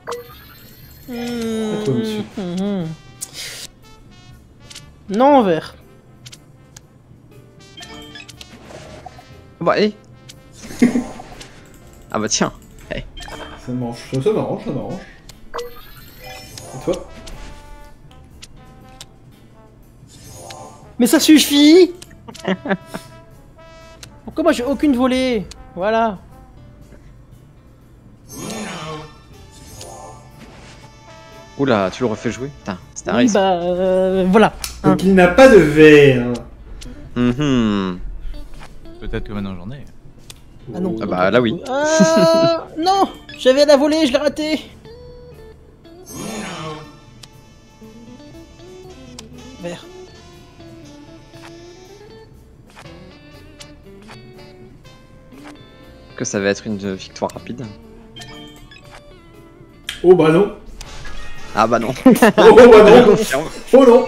À toi, monsieur. Non, en vert. Bah, allez. Ah bah tiens. Ça m'arrange. Et toi? Mais ça suffit. Pourquoi moi j'ai aucune volée? Voilà. Oula, tu le refais jouer? Putain, c'était un Oui, risque. bah voilà. Hein. Donc il n'a pas de verre. Mhm. Peut-être que maintenant j'en ai. Ah non. Ah bah là oui. Ah, non, j'avais la volée, je l'ai raté. Vert. Que ça va être une victoire rapide. Oh bah non. Ah bah non. Oh bah Je non. confirme. Oh non.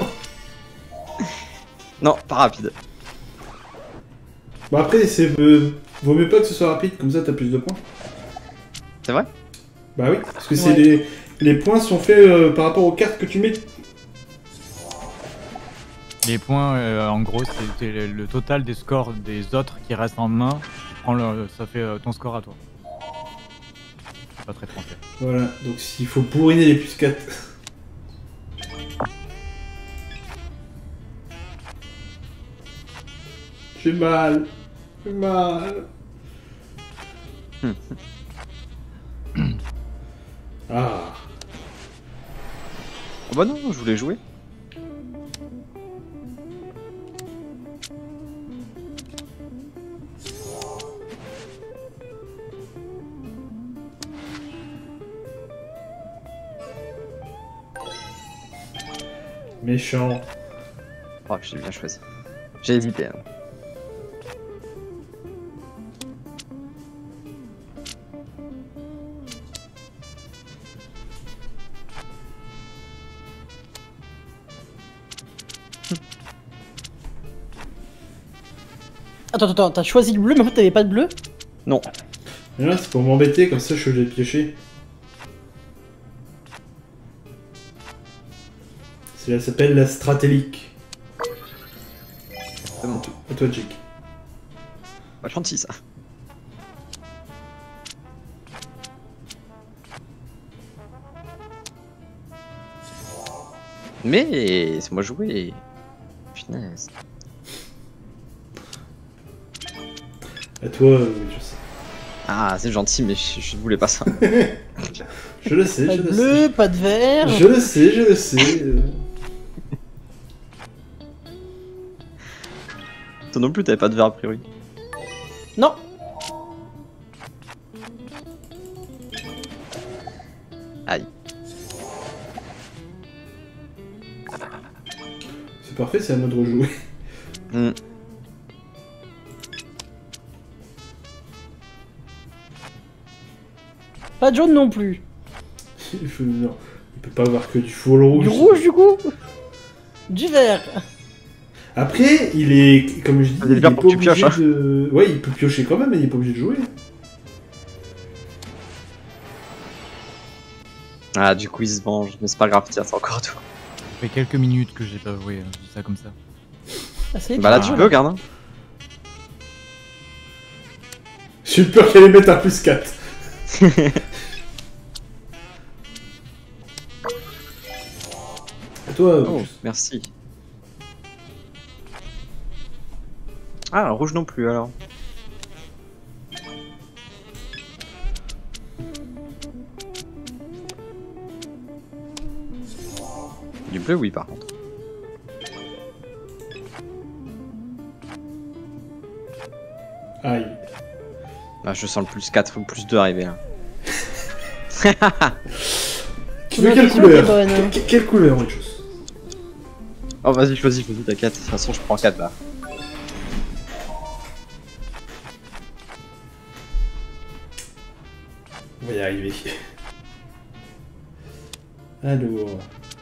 Non, pas rapide. Bah après, c'est vaut mieux pas que ce soit rapide, comme ça t'as plus de points. C'est vrai? Bah oui, parce que c'est Ouais. les points sont faits par rapport aux cartes que tu mets. Les points, en gros, c'est le total des scores des autres qui restent en main. Ça fait ton score à toi. C'est pas très français. Voilà, donc s'il faut bourriner les plus 4. J'ai mal. J'ai mal. Ah. Oh bah non, je voulais jouer. Méchant. Oh, j'ai bien choisi. J'ai hésité. Hein. Attends, t'as choisi le bleu, mais en fait t'avais pas de bleu? Non. Mais là, c'est pour m'embêter, comme ça je suis obligé de piocher. Ça s'appelle la stratélique. C'est bon. À toi, Jake. Pas gentil ça. Mais c'est moi jouer. Punaise. À toi, je sais. Ah, c'est gentil, mais je ne voulais pas ça. Je le sais, Pas je de le bleu, sais. pas de vert. Je le sais, je le sais. Toi non plus, t'avais pas de verre a priori. Non. Aïe. C'est parfait, c'est à moi de rejouer. Hmm. Pas de jaune non plus. Non, il peut pas avoir que du full rouge. Du rouge du coup. Du vert. Après, il est, comme je dis, Ça il veut est dire pas pour que tu obligé pioches, hein. de... Ouais, il peut piocher quand même, mais il est pas obligé de jouer. Ah, du coup, il se venge. Mais c'est pas grave, tiens, c'est encore à toi. fait quelques minutes que j'ai pas joué, je dis ça comme ça. Ah, ça y est, Bah là, peux tu jouer, peux, regarde. Hein. J'ai eu peur qu'elle mette un plus 4. Et toi, Oh, merci. Ah, rouge non plus alors. Du bleu, oui, par contre. aïe. Ah, je sens le plus 4 ou le plus 2 arriver là. Tu veux La quelle question couleur est bonne, hein. Quelle couleur, autre chose? Oh, vas-y, choisis, t'inquiète. De toute façon, je prends 4 là. On va y arriver. Alors...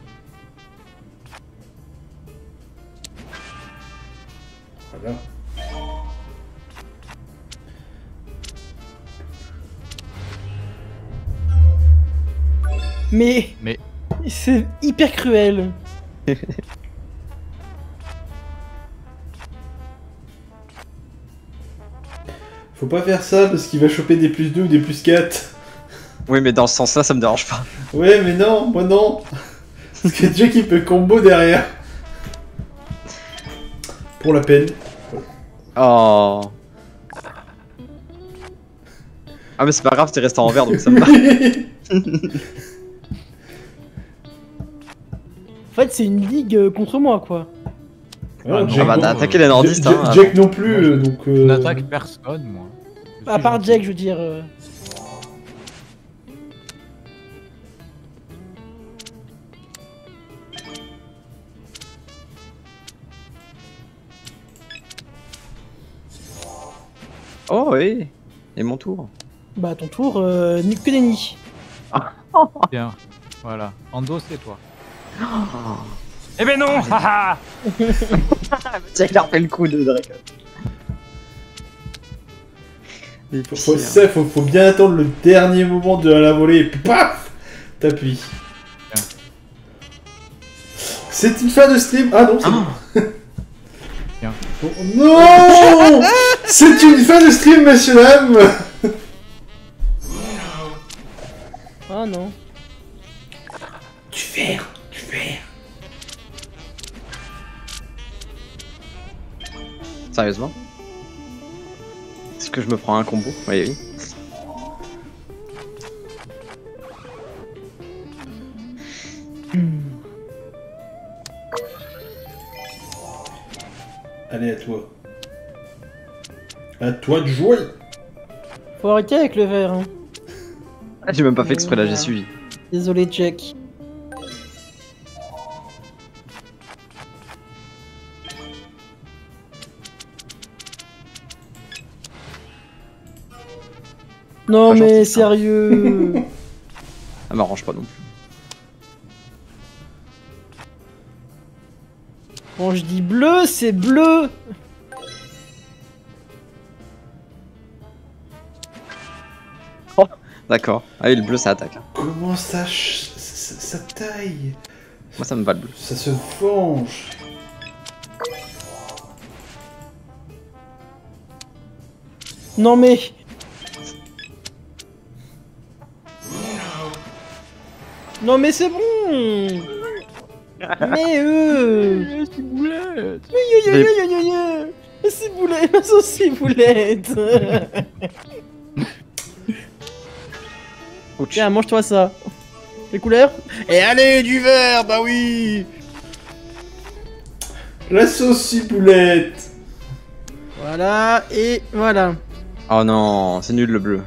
Voilà. Mais Mais c'est hyper cruel. Faut pas faire ça parce qu'il va choper des plus 2 ou des plus 4. Oui, mais dans ce sens-là, ça me dérange pas. Ouais, mais non, moi non. Parce que Jack il peut combo derrière. Pour la peine. Oh. Ah, mais c'est pas grave, t'es resté en vert donc ça me va. En fait, c'est une ligue contre moi, quoi. Ah, non. Ah bah, t'as attaqué les nordistes, hein. Jack non plus, Moi, je- donc... je n'attaque personne, moi. Je À suis part gentil. Jack, je veux dire. Oh, oui. Et mon tour. Bah, à ton tour, que nenni. Tiens, voilà. Ando, c'est toi. Oh. Eh ben non haha. Tiens, il a refait le coup de Drake. Faut bien attendre le dernier moment de la volée et paf, t'appuies. Tiens. C'est une fin de stream. Ah non, c'est bon. Tiens. Oh, non. C'est une fin de stream, messieurs dames. Ah non. Du verre. Sérieusement? Est-ce que je me prends un combo? Oui, oui. Allez, à toi. À toi de jouer. Faut arrêter avec le verre, hein. Ah, j'ai même pas fait exprès là, j'ai suivi. Désolé, Jack. Non, Pas mais gentil, ça. sérieux. Ça m'arrange pas non plus. Quand je dis bleu, c'est bleu. D'accord. Ah oui, le bleu ça attaque. Hein. Comment ça, ça taille? Moi ça me va le bleu. Ça se venge. Non, mais. Non, mais c'est bon. Mais Ciboulette. Ciboulette, ma sauce ciboulette. Ouch. Tiens, mange-toi ça. Les couleurs. Et allez, du vert, bah oui. La sauce ciboulette. Voilà, et voilà. Oh non, c'est nul le bleu.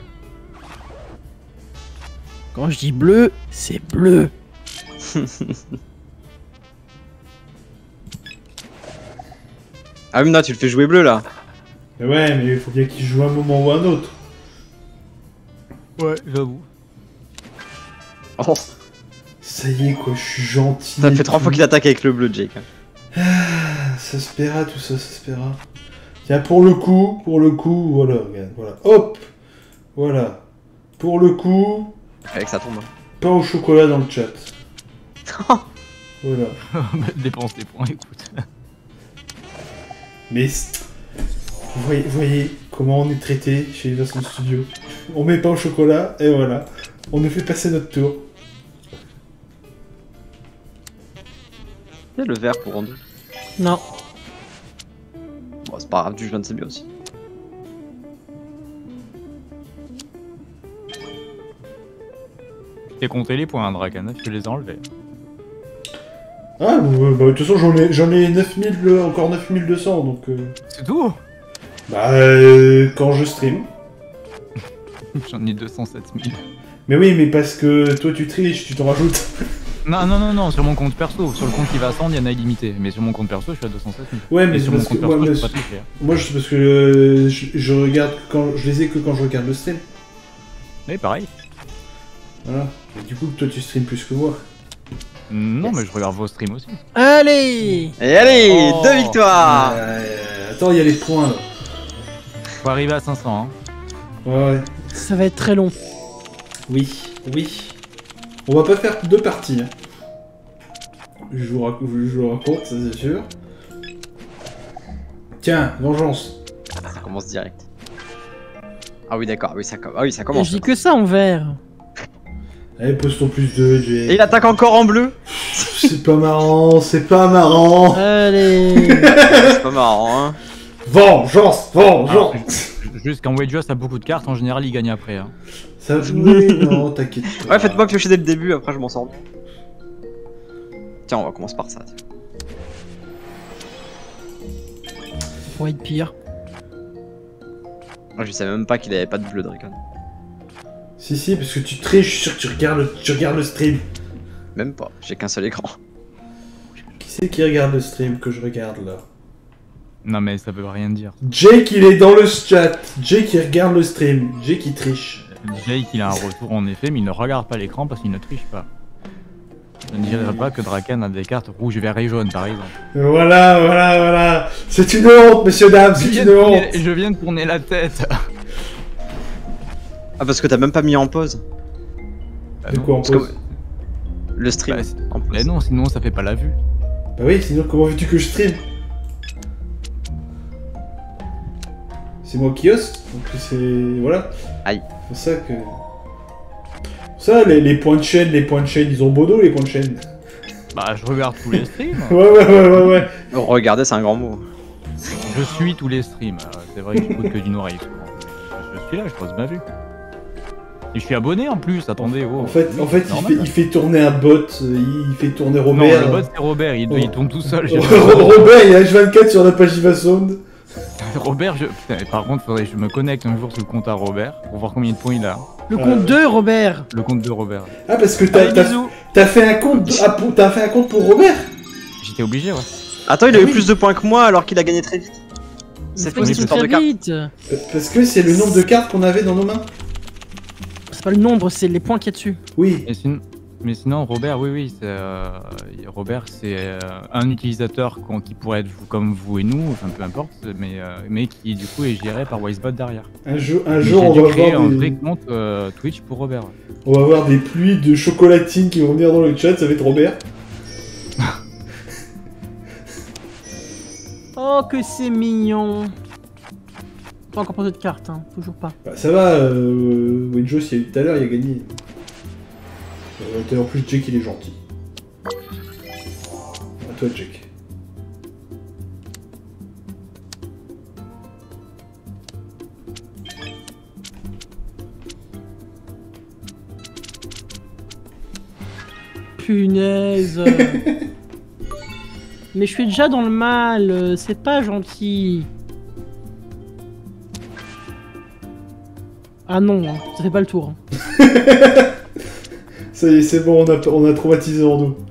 Quand je dis bleu, c'est bleu. Ah oui, non, tu le fais jouer bleu là. Mais ouais, mais il faut bien qu'il joue un moment ou un autre. Ouais, j'avoue. Oh, Ça y est, quoi, je suis gentil. ça et fait 3 tout. fois qu'il attaque avec le bleu, Jake. Ah, ça se paiera, tout ça, ça se paiera. Tiens, pour le coup, voilà, regarde, voilà. Hop. Voilà. Pour le coup, Avec ça tombe. pain au chocolat dans le chat. Voilà. Dépense des points, écoute. Mais vous voyez comment on est traité chez Universal Studios. On met pas au chocolat et voilà. On nous fait passer notre tour. Il y a le vert pour rendre. Non. Bon, c'est pas grave, du jaune c'est bien aussi. J'ai compté les points, Draken, je te les ai enlevés. Ah, bah, de toute façon, j'en ai 9000, encore 9200, donc... C'est tout. Bah, quand je stream. J'en ai 207 000. Mais oui, mais parce que toi, tu triches, tu t'en rajoutes. Non, sur mon compte perso. Sur le compte qui va à 100, il y en a illimité. Mais sur mon compte perso, je suis à 207 000. Ouais, mais Et c'est sur mon parce que... compte perso, ouais, je mais peux pas tricher. moi, c'est parce que je regarde quand... Je les ai que quand je regarde le stream. Mais pareil. Voilà. Et du coup, toi, tu stream plus que moi. Non, mais je regarde vos streams aussi. Allez. Et allez, Oh. 2 victoires. Attends, il y a les points, là. Faut arriver à 500, hein. Ouais. Ça va être très long. Oui. On va pas faire 2 parties. Hein. Je vous raconte, ça c'est sûr. Tiens, vengeance. Ça commence direct. Ah oui, d'accord, oui, ça Et commence. je dis que ça en vert. Allez, pose ton plus 2, Jay. Et il attaque encore en bleu. C'est pas marrant, c'est pas marrant. Allez. C'est pas marrant, hein. Vengeance. Juste quand Wedgeus a beaucoup de cartes, en général, il gagne après. Hein. Ça oui, non, t'inquiète pas. Ouais, faites-moi piocher dès le début, après je m'en sors. Tiens, on va commencer par ça. Tiens. Ça pourrait être pire. Moi, je savais même pas qu'il avait pas de bleu Draken. Si, parce que tu triches, je suis sûr que tu regardes le stream. Même pas, j'ai qu'un seul écran. Qui c'est qui regarde le stream que je regarde là? Non, mais ça veut rien dire. Jake, il est dans le chat. Jake, il regarde le stream. Jake, il triche. Jake, il a un retour en effet, mais il ne regarde pas l'écran parce qu'il ne triche pas. Je ne dirais pas que Draken a des cartes rouge, vert et jaune, par exemple. Voilà. C'est une honte, messieurs, dames, c'est une honte. Je viens de tourner la tête. Ah, parce que t'as même pas mis en pause De quoi en parce que- pause? le stream. Bah, en pause. Mais non, sinon ça fait pas la vue. Bah oui, sinon comment veux-tu que je stream? C'est moi qui host, donc c'est... Voilà. Aïe. C'est pour ça que... Ça, les points de chaîne, ils ont beau dos, les points de chaîne. Bah, je regarde tous les streams. Ouais. Regardez, c'est un grand mot. Je suis tous les streams. C'est vrai que j'écoute que du Noir souvent. Je suis là, je pose ma vue. Et je suis abonné en plus, attendez. Oh, En fait, oui, c'est normal. il fait tourner un bot, il fait tourner Non, Robert. le bot c'est Robert, il tourne tout seul. j'ai- Robert, il a H24 sur la page Sound. Robert, Putain, par contre, faudrait que je me connecte un jour sur le compte à Robert pour voir combien de points il a. Le compte 2, Robert. Le compte de Robert. Ah, parce que Allez, bisous. t'as fait un compte, t'as fait un compte pour Robert? J'étais obligé, ouais. Attends, il a Ah eu oui. plus de points que moi alors qu'il a gagné très vite. C'est faux Mais cette c'est histoire de très carte. vite. Parce que c'est le nombre de cartes qu'on avait dans nos mains. C'est pas le nombre, c'est les points qu'il y a dessus. Oui. Mais sinon, Robert, oui, Robert, c'est un utilisateur qui pourrait être comme vous et nous, enfin peu importe, mais qui du coup est géré par Wisebot derrière. Un jour, J'ai on dû va créer avoir un vrai des... compte Twitch pour Robert. On va avoir des pluies de chocolatines qui vont venir dans le chat, ça va être Robert. Oh, que c'est mignon. Pas encore posé de carte, hein. Toujours pas. Bah, ça va, Wenjo, s'il y a eu tout à l'heure, il a gagné. En plus, Jake, il est gentil. À toi, Jake. Punaise. Mais je suis déjà dans le mal, c'est pas gentil. Ah non, hein, ça fait pas le tour. Hein. Ça y est, c'est bon, on a traumatisé en nous.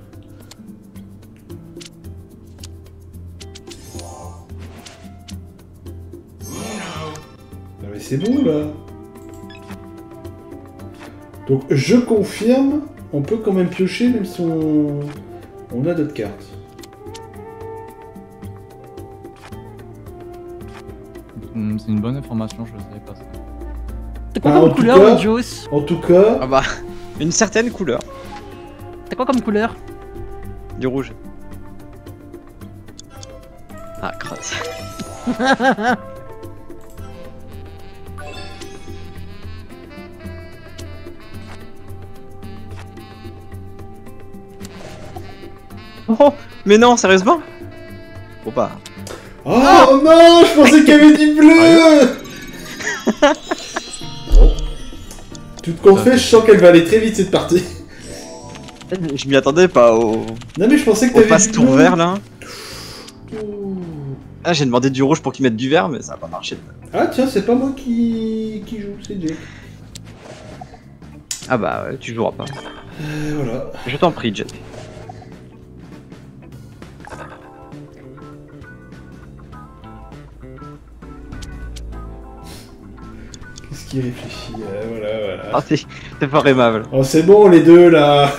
Ah mais c'est bon là. Donc je confirme, on peut quand même piocher même si on a d'autres cartes. C'est une bonne information, je ne savais pas ça. T'as quoi Ah, en comme tout couleur, cas- Joss? En tout cas, Ah bah, une certaine couleur. T'as quoi comme couleur? Du rouge. Ah, crotte. Oh, mais non, sérieusement? Faut pas. Oh non, je pensais qu'il y avait du bleu. Bon. Tout compte fait, je sens qu'elle va aller très vite cette partie. Je m'y attendais pas au Non mais je pensais que au t'avais passe du tour bleu. vert là. Ouh. Ah, j'ai demandé du rouge pour qu'ils mettent du vert, mais ça a pas marché. Ah tiens, c'est pas moi qui joue, c'est Jake. Ah bah ouais, tu joueras pas. Voilà. Je t'en prie, Jet. Qu'est-ce qu'il réfléchit voilà. Ah, t'es fort aimable. Oh c'est bon les deux là.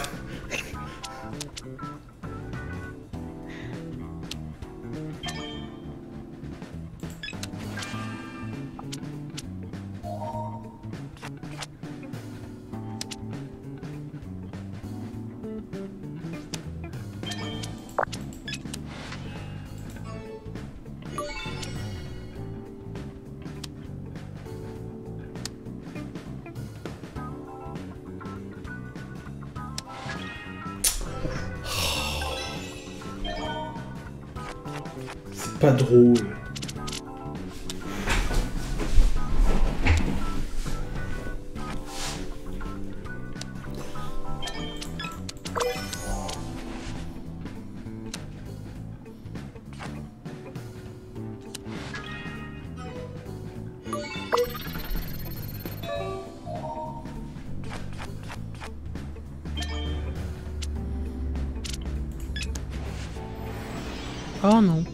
C'est pas drôle. Oh non.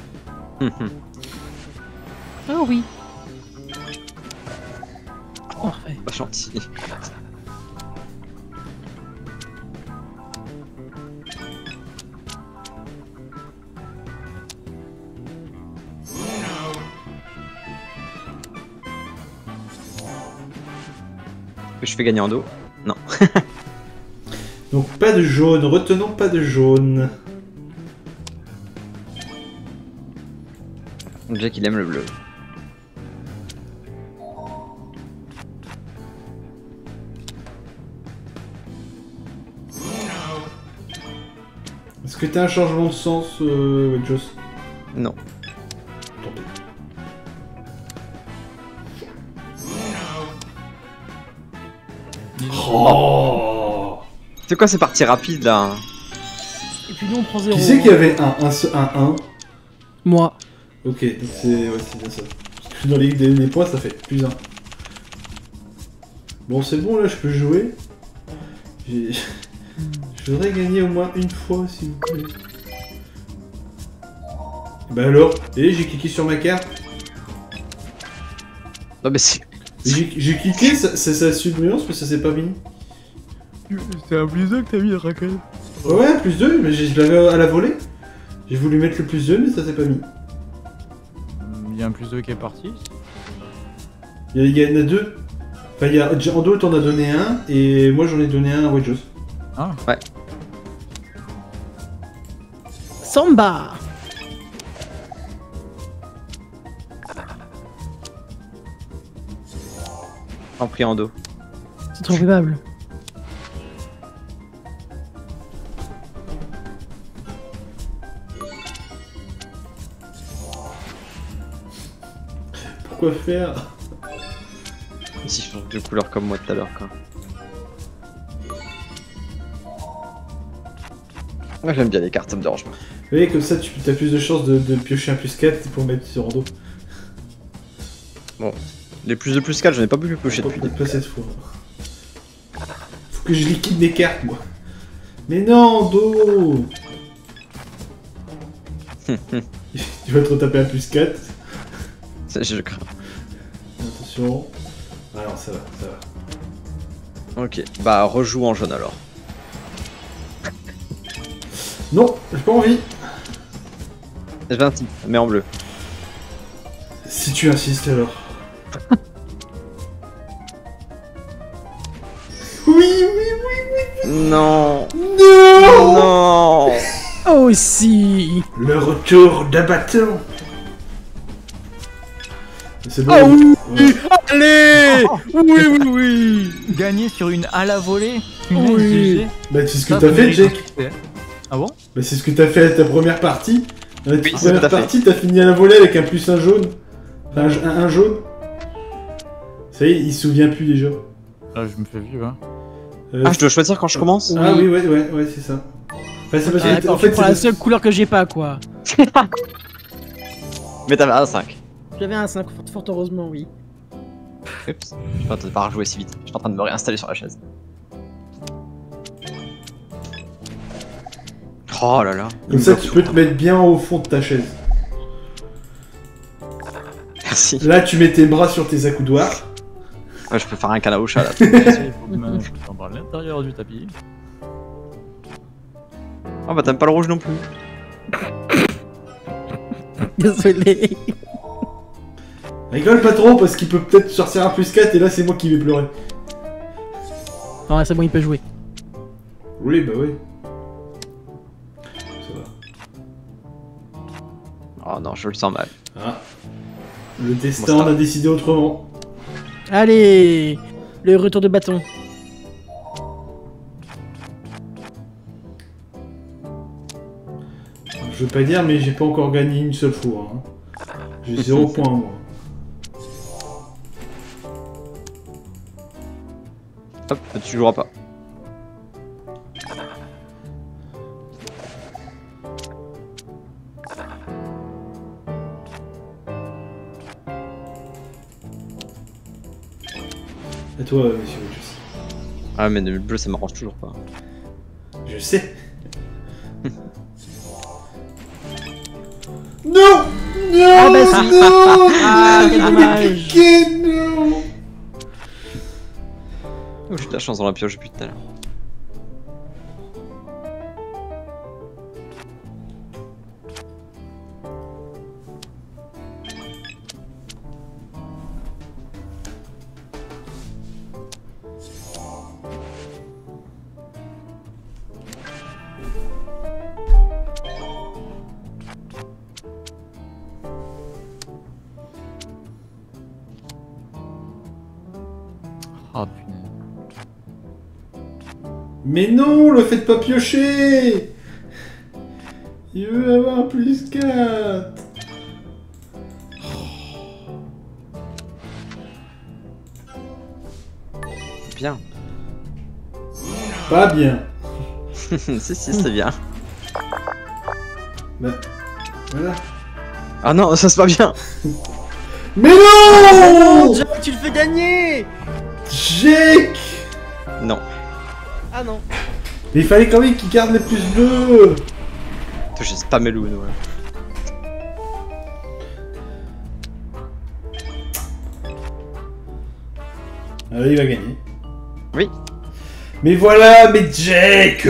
Oh oui. Parfait. Pas gentil. Que je fais gagner en dos? Non. Donc pas de jaune, retenons pas de jaune. Jack il aime le bleu. Est-ce que t'as un changement de sens, Joss? Non. Tant pis. Oh. C'est quoi ces parties rapides là? Et puis nous on prend 0. Qui c'est qu'il y avait un 1? Moi. Ok, donc c'est bien ça. Parce que dans les points, ça fait plus 1. Bon, c'est bon, là, je peux jouer. Je voudrais gagner au moins une fois, s'il vous plaît. Bah alors, j'ai cliqué sur ma carte. Non mais c'est... J'ai cliqué, ça a submerge, mais ça s'est pas mis. C'est un plus 2 que t'as mis, Raquel. Ouais, plus 2, mais je l'avais à la volée. J'ai voulu mettre le plus 2, mais ça s'est pas mis. Il y a un plus 2 qui est parti. Il y en a deux. Enfin, en dos, t'en as donné un, et moi j'en ai donné un à Wedgeos. Ah. Ouais. Samba. En pris en dos. C'est trop aimable. Pourquoi faire? Si je change de couleur comme moi tout à l'heure quoi. Moi j'aime bien les cartes, ça me dérange pas. Vous voyez, comme ça, tu as plus de chances de piocher un plus 4 pour mettre sur dos. Bon. Les plus de plus 4, j'en ai pas pu piocher depuis. Peut-être pas cette fois. Faut que je liquide mes cartes, moi. Mais non, dos. Tu vas te retaper un plus 4. Ça, je crains. Attention. Ah non, ça va, ça va. Ok, bah rejoue en jaune alors. Non, j'ai pas envie. J'ai 26, mais en bleu. Si tu insistes alors. Oui, oui, oui, oui. Non. Non. Non. aussi. Le retour d'Abaton. C'est bon. Ah oui, Ouais. allez. Oui. Gagner sur une à la volée, une Oui. SGG. Bah, c'est ce que Ça, t'as vous fait, méritez Jack. un succès. Ah bon? Bah, c'est ce que t'as fait à ta première partie. Dans la Oui, petite c'est première tout à fait. partie, t'as fini à la volée avec un plus un jaune. Enfin, un jaune. Ça y est, il se souvient plus déjà. Là, je me fais vieux, hein. Ah, je dois choisir quand je commence? Ah oui, ouais, c'est ça. Enfin, c'est parce que, D'accord, en fait, tu prends la c'est seule couleur que j'ai pas, quoi. Mais t'avais un 5. J'avais un 5, fort heureusement, oui. Oups. Je vais pas rejouer si vite. Je suis en train de me réinstaller sur la chaise. Oh là là. Comme ça, tu peux te mettre bien au fond de ta chaise. Merci. Là, tu mets tes bras sur tes accoudoirs. Ouais, je peux faire un canard au chat là. Il faut que je me à l'intérieur du tapis. Oh bah t'aimes pas le rouge non plus. Désolé. Rigole pas trop parce qu'il peut peut-être sortir un plus 4 et là, c'est moi qui vais pleurer. Non, c'est bon, il peut jouer. Oui, bah oui. Ça va. Oh non, je le sens mal. Ah. Le destin en a décidé autrement. Allez, le retour de bâton. Je veux pas dire, mais j'ai pas encore gagné une seule fois. Hein. J'ai 0 points, moi. Hop, tu joueras pas. Et toi, monsieur Rogers? Ah mais le bleu ça m'arrange toujours pas. Je sais. Non! Non! Ah bah si. Non! Ah, quel dommage. Piqué, non! Oh, j'ai de la chance dans la pioche depuis tout à l'heure. Ah punaise. Mais non, le faites pas piocher! Il veut avoir un plus 4! Bien. Pas bien. Si c'est bien. Bah, voilà. Ah non, ça c'est pas bien. Mais non! Jack, tu le fais gagner. Jake! Non. Ah non. Mais il fallait quand même qu'il garde les plus 2! J'ai spammé le Uno. Alors il va gagner. Oui. Mais voilà, mais Jake!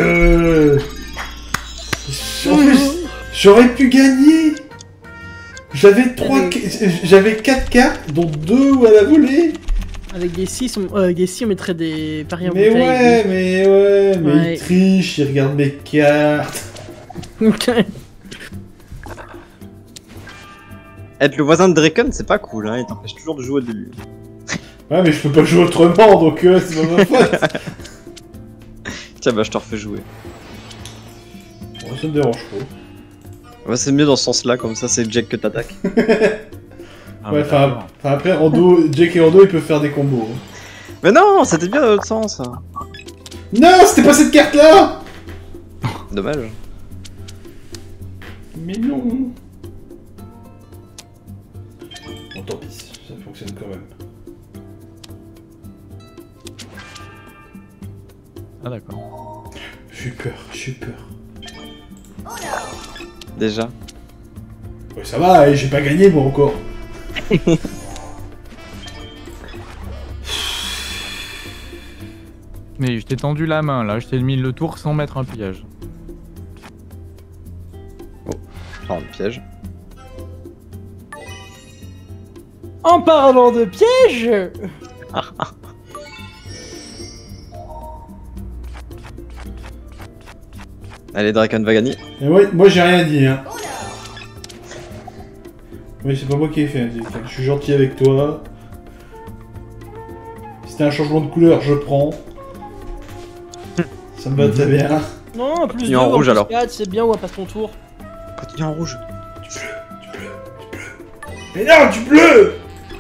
J'aurais pu gagner! J'avais 4 cartes, dont 2 à la volée! Avec des 6, on mettrait des paris en Mais bouteille. ouais, mais Ouais. il triche, il regarde mes cartes! Être le voisin de Draken, c'est pas cool, hein. Il t'empêche toujours de jouer au début. Ouais, mais je peux pas jouer autrement, donc c'est pas ma faute! Tiens, bah je te refais jouer. Bon, ça me dérange pas. Ouais, c'est mieux dans ce sens-là, comme ça c'est Jack que t'attaques. Ah, Ouais, bah, d'accord. enfin après, Rando, Jake et Rando, ils peuvent faire des combos. Hein. Mais non, c'était bien dans l'autre sens. Non, c'était pas cette carte-là! Dommage. Mais non! Bon, tant pis, ça fonctionne quand même. Ah d'accord. J'ai peur. Déjà. Ouais, ça va, j'ai pas gagné moi encore. Mais je t'ai tendu la main là, je t'ai mis le tour sans mettre un piège. Oh, le piège. En parlant de piège. Allez, Draken va gagner. Et ouais, moi j'ai rien dit, hein. Oui, c'est pas moi qui ai fait, hein, Dick. Je suis gentil avec toi. Si c'était un changement de couleur, je prends. Ça me va très bien. Non, plus Continue 2, en rouge, plus alors. 4, c'est bien, on va passer ton tour. Continue en rouge. Mais non, du bleu!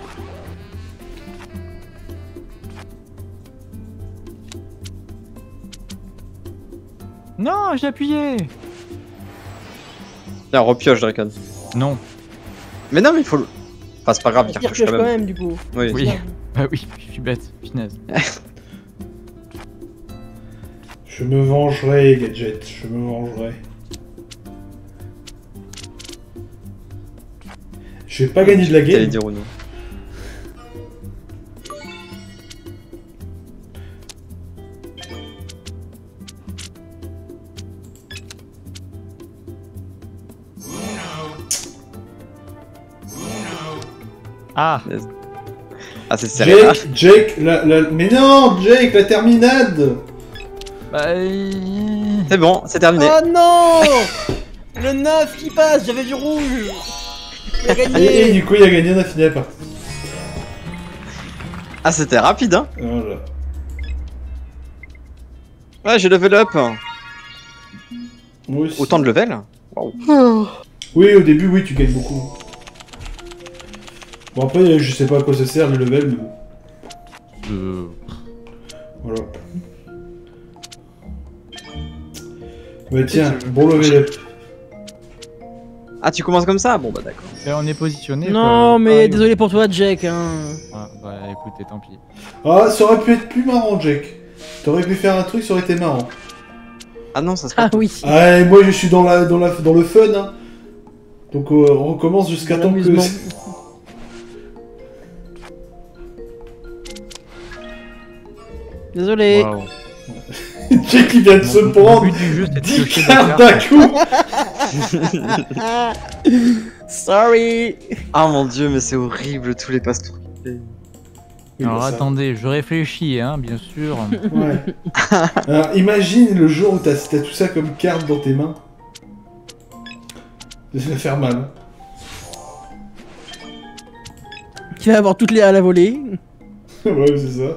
Non, j'ai appuyé. Tiens, repioche, Draken. Non. Mais non, mais il faut le. Enfin, c'est pas grave, il Tire repioche pioche quand même. du coup. Oui. Oui. Bah oui, je suis bête, finesse. Je me vengerai, Gadget, je me vengerai. Je vais pas gagner de la T'allais game. dire ou non. Ah, Ah, c'est serré là. Jake, mais non, Jake, la terminade. bah... C'est bon, c'est terminé. Oh non! Le 9 qui passe, j'avais du rouge! Il a Et gagné! du coup, il a gagné, on a fini la partie. Ah, c'était rapide, hein. Voilà. Ouais, j'ai level up. Moi aussi. Autant de level. Oui, au début, oui, tu gagnes beaucoup. Bon, après, je sais pas à quoi ça sert le level, mais bon. Voilà. Mais tiens, bon level up. Ah, tu commences comme ça? Bon, bah d'accord. on est positionné. Non, quoi. mais Pareil. désolé pour toi, Jack. Hein. Ah, bah écoutez, tant pis. Ah, ça aurait pu être plus marrant, Jake. T'aurais pu faire un truc, ça aurait été marrant. Ah non, ça se Ah passe. oui. Ah, et moi, je suis dans le fun, hein. Donc, on recommence jusqu'à temps que... L'amusement. Désolé. Waouh. Jake, il vient de se Le prendre but du jeu, c'est de 10 piocher des cartes cartes. d'un coup. Sorry. Ah mon dieu, mais c'est horrible tous les passe-tours. Oui, Alors bah, ça- attendez, je réfléchis, hein, bien sûr. Ouais. Alors, imagine le jour où t'as tout ça comme carte dans tes mains. Ça va faire mal. Tu vas avoir toutes les à la volée. Ouais, c'est ça.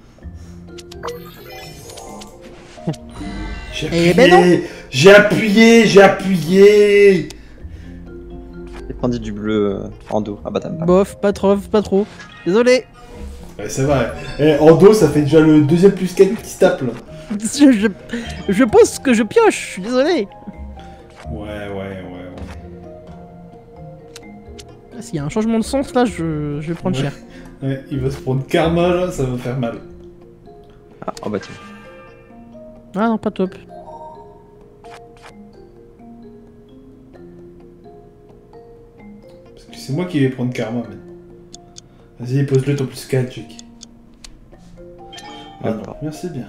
J'ai Eh appuyé, ben non. j'ai appuyé. J'ai pris du bleu en dos. Ah bah t'as pas. Bof, pas trop, pas trop. Désolé. Ouais, ça va. Eh, en dos, ça fait déjà le deuxième plus 4 qui se tape, là. Je pense que je pioche, je suis désolé. Ouais. Ah, s'il y a un changement de sens là, je vais prendre Ouais. cher. Ouais, il va se prendre karma, là, ça va faire mal. Ah, oh bah tiens. Ah non, pas top. Parce que c'est moi qui vais prendre karma, maintenant. Vas-y, pose-le ton plus 4, Jake. Ah non, merci bien.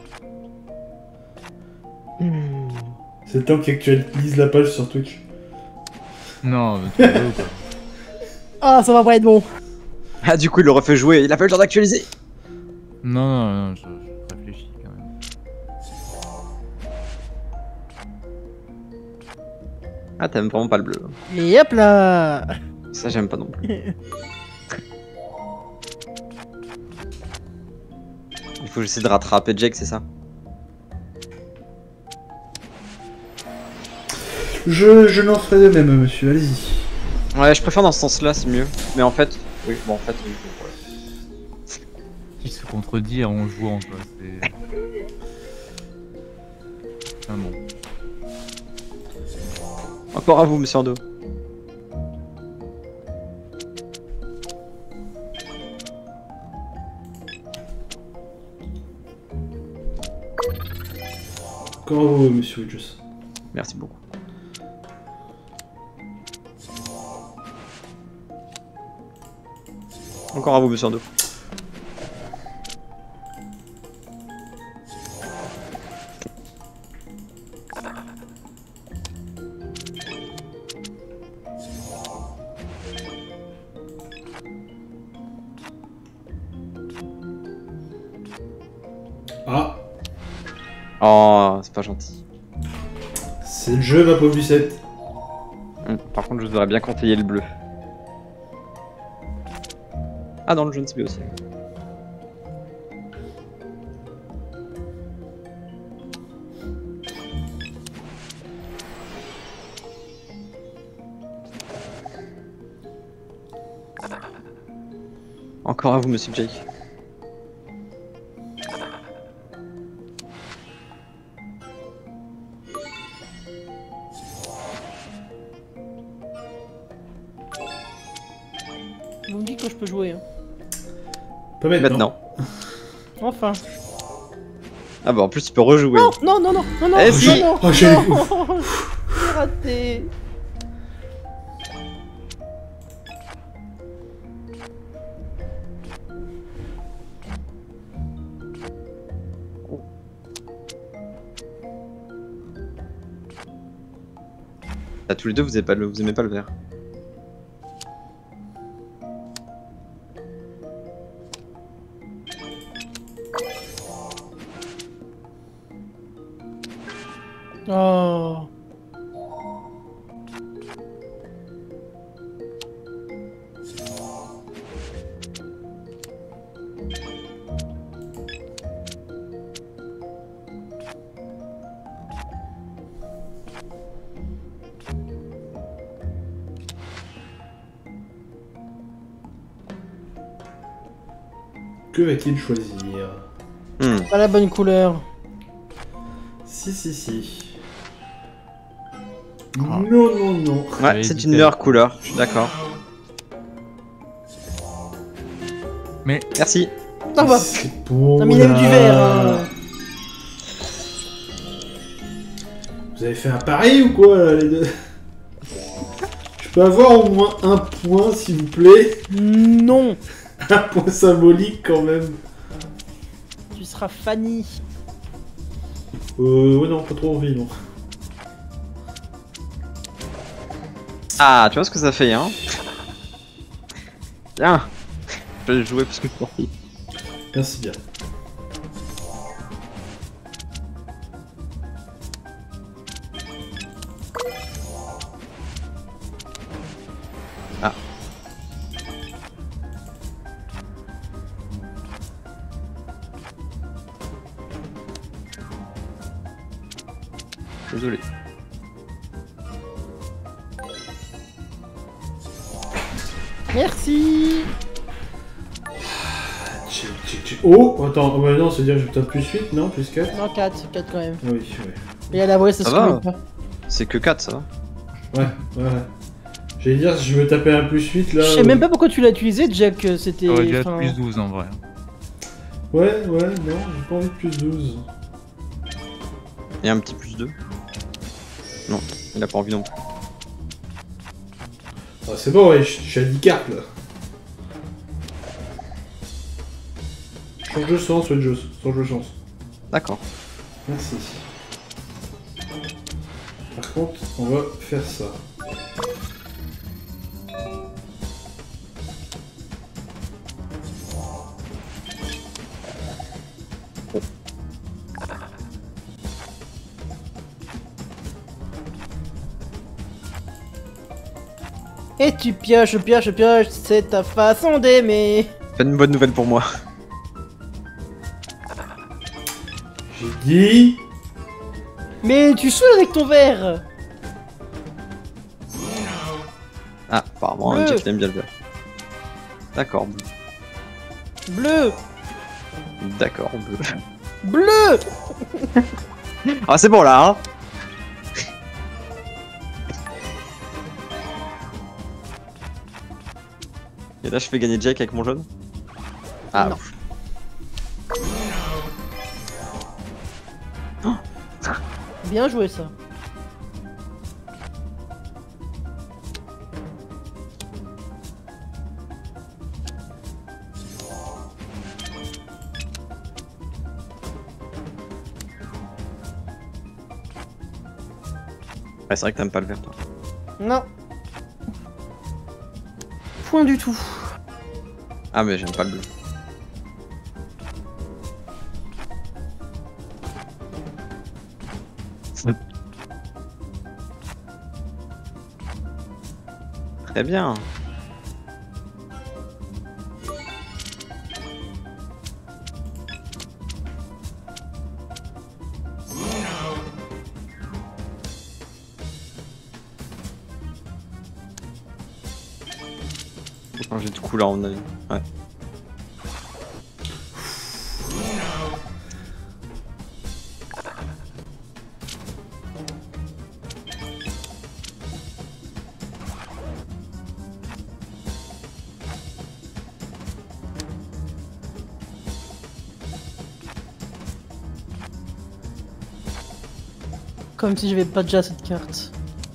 C'est le temps qu'il actualise la page sur Twitch. Non, mais tu veux, quoi. Ah, ça va pas être bon. Ah, du coup, il le refait jouer. Il a pas eu le temps d'actualiser. Non, je réfléchis quand même. Ah, t'aimes vraiment pas le bleu. Et hop là. Ça, j'aime pas non plus. Il faut essayer de rattraper Jake, c'est ça? Je n'en ferai de même, monsieur, allez-y. Ouais, je préfère dans ce sens-là, c'est mieux. Mais en fait, oui, bon, en fait, oui. Qui se contredire en jouant, quoi. C'est. Ah bon. Encore à vous, monsieur Ando. Encore à vous, monsieur Widgers. Merci beaucoup. Encore à vous, monsieur Ando. Ah, Oh, c'est pas gentil. C'est le jeu, ma pauvre Lucette. Par contre, je voudrais bien conseiller le bleu. Ah, dans le jaune, c'est bien aussi. Encore à vous, monsieur Jake. Vous me dites que je peux jouer. Hein. Pas maintenant. Maintenant. Enfin. Ah bah en plus tu peux rejouer. Non, non, non, non, non, non, Eh, non, si. non, Oh, j'ai non, j'ai raté. Ah, tous les deux vous aimez pas le vert. Oh. Que va-t-il choisir? Pas la bonne couleur. Si. Ah. Non, non. Ouais, c'est une meilleure couleur, je suis d'accord. Mais Merci. Ah bah. C'est beau. Non mais il aime là. du vert. Hein. Vous avez fait un pari ou quoi, là, les deux? Je peux avoir au moins un point, s'il vous plaît? Non. Un point symbolique, quand même. Tu seras Fanny. Ouais, non, pas trop envie, non. Ah, tu vois ce que ça fait, hein? Tiens. Je vais jouer parce que pour lui. Merci bien. Ah. Désolé. Merci. Oh, attends, bah non, c'est-à-dire que j'ai peut-être plus 8, non? Plus 4? Non, 4 quand même. Oui, Et à la vraie, ça Ça se va. compte pas. C'est que 4 ça. ouais. J'allais dire, si je me tapais un plus 8, là... Je sais même pas pourquoi tu l'as utilisé, Jack. C'était. aurait dû être enfin, plus 12 en vrai. Ouais, non, j'ai pas envie de plus 12. Et un petit plus 2. Non, il a pas envie non plus. Ah, c'est bon, ouais, je suis à 10 cartes, là. Change de sens, ouais, change de chance. D'accord. Merci. Par contre, on va faire ça. Et tu pioches, c'est ta façon d'aimer. Fais une bonne nouvelle pour moi. J'ai dit... Mais tu saoules avec ton verre. Ah, apparemment, Bleu. Jeff il aime bien le vert. D'accord, Bleu. d'accord, bleu. Bleu. Ah, c'est bon là, hein. Et là, je fais gagner Jake avec mon jaune. Ah, Non. Bien joué ça. ouais, c'est vrai que t'aimes pas le vert, toi. Non. Point du tout. Ah, mais j'aime pas le bleu. Très bien. Faut changer de couleur, à mon avis. Ouais. Comme si j'avais pas déjà cette carte.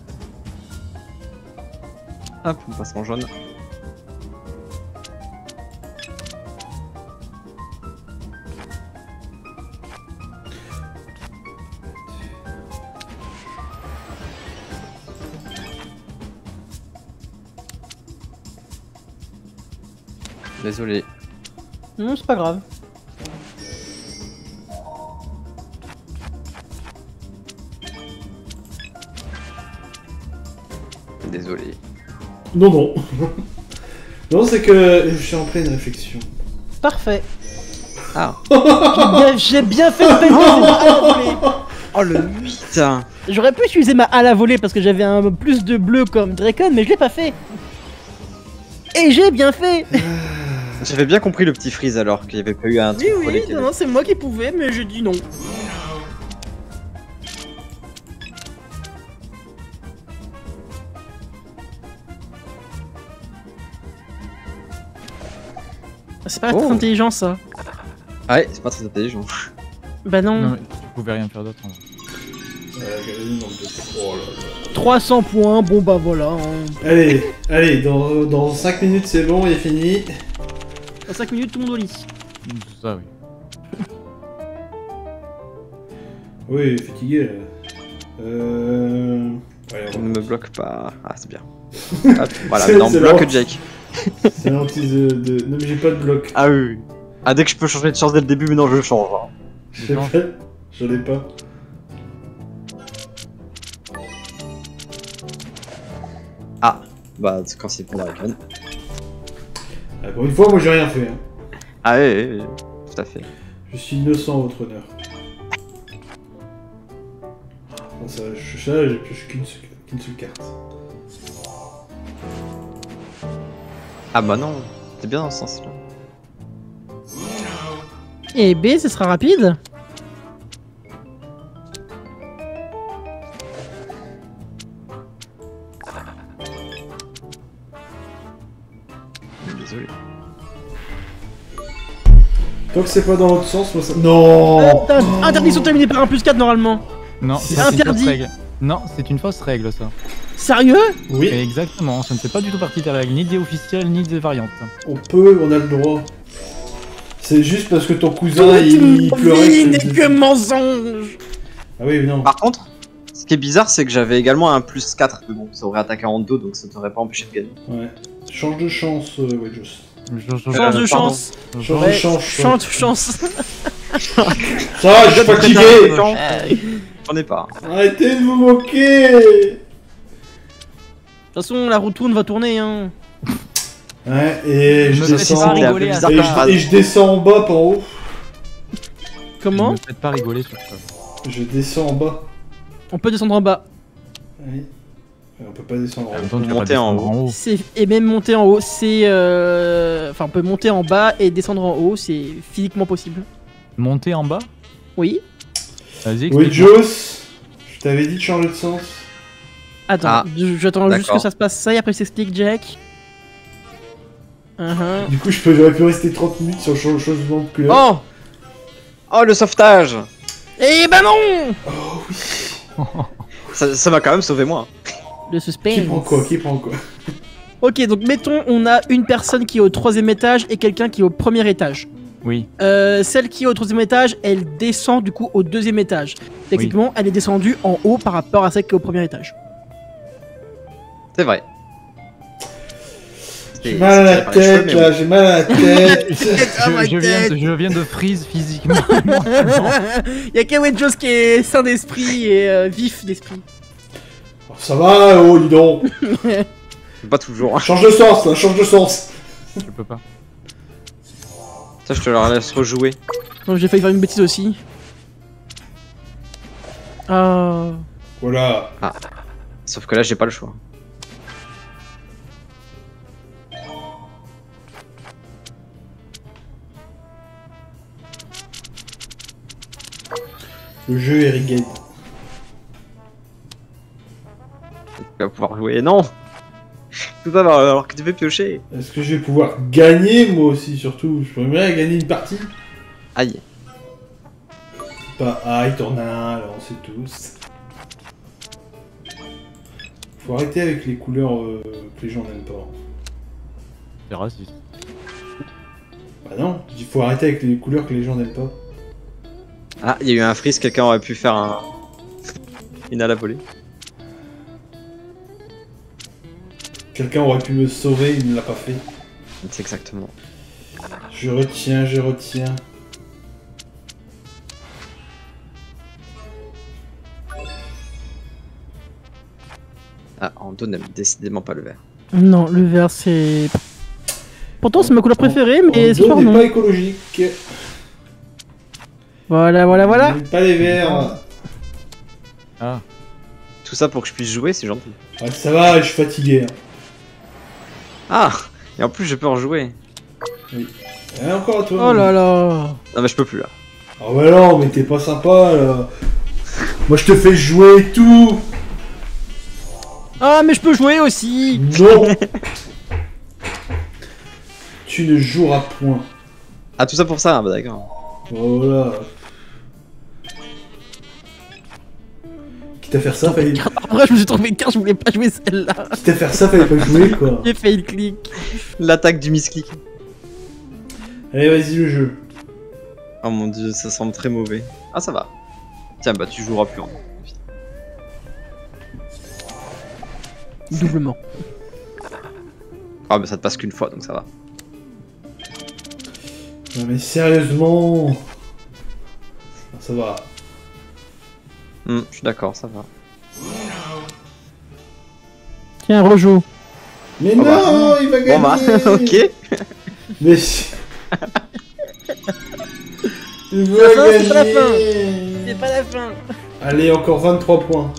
Hop, on passe en jaune. Désolé. Non, c'est pas grave. Désolé. Non, non. Non, c'est que je suis en pleine réflexion. Parfait. Ah. J'ai bien fait de pas utiliser ma à la volée. Oh le 8. J'aurais pu utiliser ma à la volée parce que j'avais un plus de bleu comme Dracon, mais je l'ai pas fait. Et j'ai bien fait. J'avais bien compris le petit freeze alors qu'il n'y avait pas eu un truc. Oui, oui, non, c'est moi qui pouvais, mais j'ai dit non. C'est pas très intelligent ça. Ah ouais, c'est pas très intelligent. Bah non. Non, mais tu pouvais rien faire d'autre. En vrai. Oh là là. 300 points, bon bah voilà. Hein. Allez, allez, dans 5 minutes c'est bon, il est fini. Dans 5 minutes, tout le monde au lit. C'est ça, oui. Oui, fatigué là. Ouais, On on ne va... me bloque pas. Ah, c'est bien. Hop, voilà, maintenant on c'est bloque lent. Jake. C'est l'anti de... Non mais j'ai pas de bloc. Ah oui. Ah, dès que je peux changer de chance dès le début, mais non, je change. Hein. J'ai pas... J'en ai pas. Ah, bah, c'est quand c'est pour Dragon. Ah, pour une fois, moi j'ai rien fait. Hein. Ah oui, oui, oui, tout à fait. Je suis innocent, votre honneur. Bon, ça, j'ai plus qu'une seule carte. Ah bah non, t'es bien dans ce sens-là. Et B, ce sera rapide. Désolé. Tant que c'est pas dans l'autre sens, moi ça... Non. Interdiction terminée par 1+4 normalement. Non, C'est ça, c'est une interdit. fausse règle. Non, c'est une fausse règle, ça. Sérieux? Oui, Exactement, ça ne fait pas du tout partie des règles, ni des officielles, ni des variantes. on a le droit. C'est juste parce que ton cousin, il pleurait. N'est que mensonge. Ah oui, non. Par contre, ce qui est bizarre, c'est que j'avais également un +4, mais bon, ça aurait attaqué en dos, donc ça t'aurait pas empêché de gagner. Ouais. Change de chance, Wedgeus. Change de pardon. chance. Change Ouais, de chance. change de chance. Ça va, je suis fatigué. J'en ai pas. Arrêtez de vous moquer. De toute façon, la roue tourne va tourner, hein. Ouais, et je Ne me faites descends... pas rigoler à bizarre Et ça. je descends en bas, pas en haut. Comment? Ne me faites pas rigoler sur ça. Je descends en bas. On peut descendre en bas. Oui. On peut pas descendre en En même haut. temps, tu vas monter pas en descendre haut. Et même monter en haut, c'est... Enfin, on peut monter en bas et descendre en haut, c'est physiquement possible. Monter en bas? Oui. Vas-y, explique-moi. Wedgeus, je t'avais dit de changer de sens. Attends, Ah, j'attends juste d'accord. que ça se passe ça et après je t'explique, Jack. Du coup, j'aurais pu rester 30 minutes sur le changement de couleur. Oh Oh, le sauvetage. Eh ben non! Oh oui. Ça m'a quand même sauvé moi. Le suspense. Qui prend quoi? Qui prend quoi? Ok, donc mettons, on a une personne qui est au 3ème étage et quelqu'un qui est au 1er étage. Oui. Celle qui est au 3ème étage, elle descend du coup au 2ème étage. Techniquement, elle est descendue en haut par rapport à celle qui est au 1er étage. C'est vrai. J'ai mal à la tête là, j'ai mal à la tête. Je viens de freeze physiquement. Y'a Kawedjos qui est sain d'esprit et vif d'esprit. Ça va, oh, dis donc. Pas toujours. Change de sens, là, change de sens. Je peux pas. Ça, je te la laisse rejouer. Non, j'ai failli faire une bêtise aussi. Ah. Voilà. Sauf que là, j'ai pas le choix. Le jeu est rigged. Tu vas pouvoir jouer. Non. Tout ça alors que tu fais piocher. Est-ce que je vais pouvoir gagner, moi aussi, surtout? Je pourrais gagner une partie. Aïe. Pas aïe, t'en as un, là, on sait tous. Faut arrêter avec les couleurs que les gens n'aiment pas. C'est raciste. Bah non, il faut arrêter avec les couleurs que les gens n'aiment pas. Ah, il y a eu un freeze, quelqu'un aurait pu faire un... une à la volée. Quelqu'un aurait pu me sauver, il ne l'a pas fait. C'est exactement. Je retiens, je retiens. Ah, Ando n'aime décidément pas le vert. Non, le vert c'est. Pourtant c'est ma couleur préférée, mais ce Ando soir n'est non. pas écologique. Voilà, voilà, voilà. Il n'aime pas les verts. Ah, Tout ça pour que je puisse jouer, c'est gentil. Ah, ça va, je suis fatigué. Hein. Ah, et en plus je peux en jouer. Ah, encore à toi. Oh là là. Non mais je peux plus là. Ah ouais non, mais t'es pas sympa là. Moi je te fais jouer et tout. Ah, mais je peux jouer aussi. Non. Tu ne joueras point. Ah tout ça pour ça, ah, bah d'accord. Voilà. Quitte à faire ça, fallait... Après, je me suis trompé de carte, je voulais pas jouer celle-là. Quitte à faire ça, fallait pas jouer quoi. J'ai fait le clic. L'attaque du misclick. Allez, vas-y le jeu. Oh mon dieu, ça semble très mauvais. Ah ça va. Tiens, bah tu joueras plus en. Doublement. Ah bah ça te passe qu'une fois, donc ça va. Non mais sérieusement. Ah, ça va. Je suis d'accord, ça va. Tiens, rejoue. Mais Oh non, bah. il va Bon gagner. bah, ok. Mais... il C'est la va fin, c'est pas la gagner. C'est pas la fin. Allez, encore 23 points.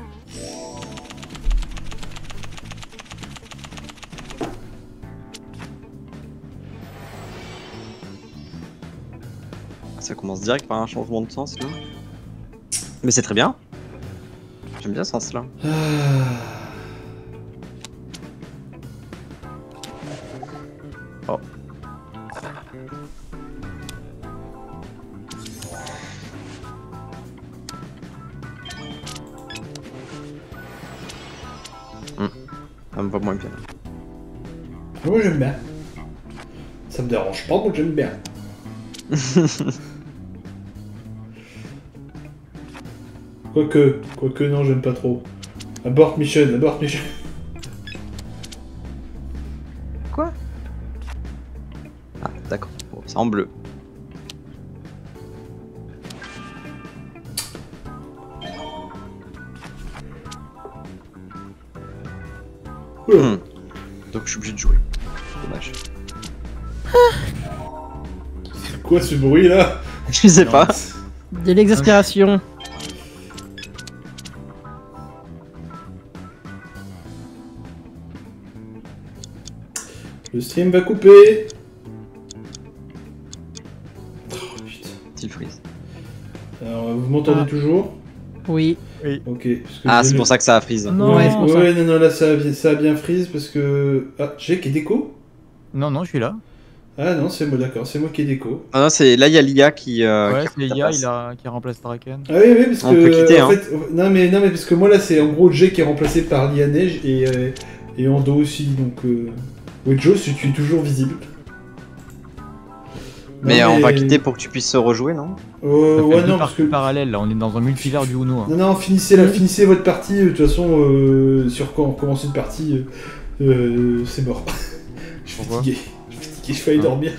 Ça commence direct par un changement de sens là. Mais c'est très bien. J'aime bien ce sens là. Ah. Oh. Ça me va moins bien. Moi j'aime bien. Ça me dérange pas, moi j'aime bien. Quoique non, j'aime pas trop. Abort mission, abort mission. Quoi? Ah d'accord, bon, c'est en bleu. Oula. Donc je suis obligé de jouer. Dommage. C'est quoi ce bruit là? Je sais pas. De l'exaspération. Le stream va couper. Oh putain. Petit freeze. Alors vous m'entendez Ah. toujours? Oui. Ok. Parce que Ah j'ai c'est le- pour ça que ça a freeze. Non, Ouais, ouais, c'est pour ça. ouais, non, là ça a bien freeze parce que. Ah, Jake est déco? non, non, je suis là. Ah non, c'est moi, d'accord, c'est moi qui ai déco. Ah non, c'est là il y a l'IA qui. Ouais, qui c'est ta Lia place. qui remplace Draken. Ah oui, oui, parce On que. peut quitter, en hein. fait, non, mais parce que moi là c'est en gros Jake qui est remplacé par Lia Neige et Ando aussi, donc. Wedjo, si tu es toujours visible. Mais Non, on va quitter pour que tu puisses rejouer, non? Ça fait Ouais, deux non, parce parties que. parallèles, là, on est dans un multivers du Uno. Hein. Non, finissez votre partie, de toute façon, sur quand on commence une partie, c'est mort. Je suis Pourquoi fatigué, je failli Ah. dormir.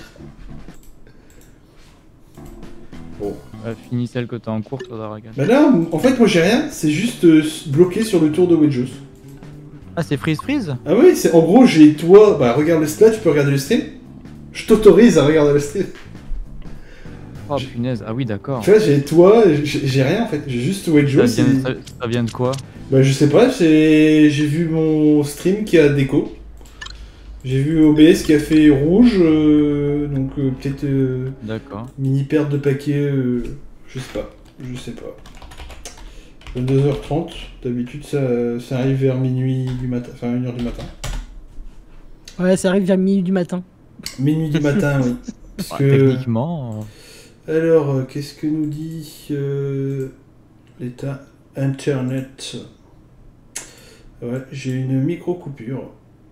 Finis celle que t'as en cours, toi, Draken. Bah là, en fait, moi j'ai rien, c'est juste bloqué sur le tour de Wedjos. Ah, c'est freeze. Ah oui, c'est en gros, j'ai toi. Bah, regarde le stream, tu peux regarder le stream. Je t'autorise à regarder le stream. Oh punaise, ah oui, d'accord. Tu vois, j'ai toi, j'ai rien en fait, j'ai juste Wedjo. Ça vient de quoi? Bah, je sais pas, j'ai vu mon stream qui a déco. J'ai vu OBS qui a fait rouge, donc peut-être D'accord. mini perte de paquet, je sais pas. 22h30, d'habitude ça arrive vers minuit du matin, enfin 1h du matin. Ouais, ça arrive vers minuit du matin. Minuit du matin, oui. Parce Ouais, que... Techniquement. Alors, qu'est-ce que nous dit l'état Internet? Ouais, j'ai une micro-coupure.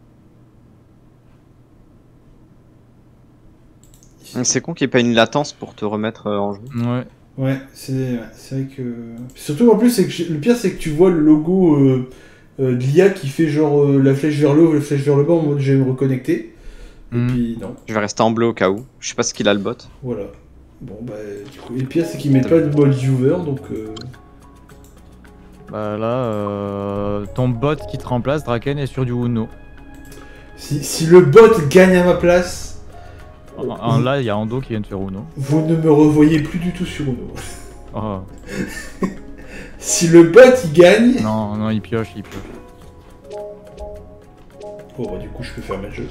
C'est con qu'il n'y ait pas une latence pour te remettre en jeu. Ouais. Ouais, c'est vrai que... Surtout en plus, c'est que le pire c'est que tu vois le logo de l'IA qui fait genre la flèche vers le haut, la flèche vers le bas en mode je vais me reconnecter. Et puis non, Je vais rester en bleu au cas où. Je sais pas ce qu'il a le bot. voilà. Bon bah du coup, et le pire c'est qu'ils mettent pas de mode viewer donc... Bah là, ton bot qui te remplace, Draken, est sur du Uno. Si le bot gagne à ma place... Là, il y a Ando qui vient de faire Uno. Vous ne me revoyez plus du tout sur Uno. Oh. Si le bot il gagne... Non, il pioche. Oh bah du coup je peux fermer le jeu.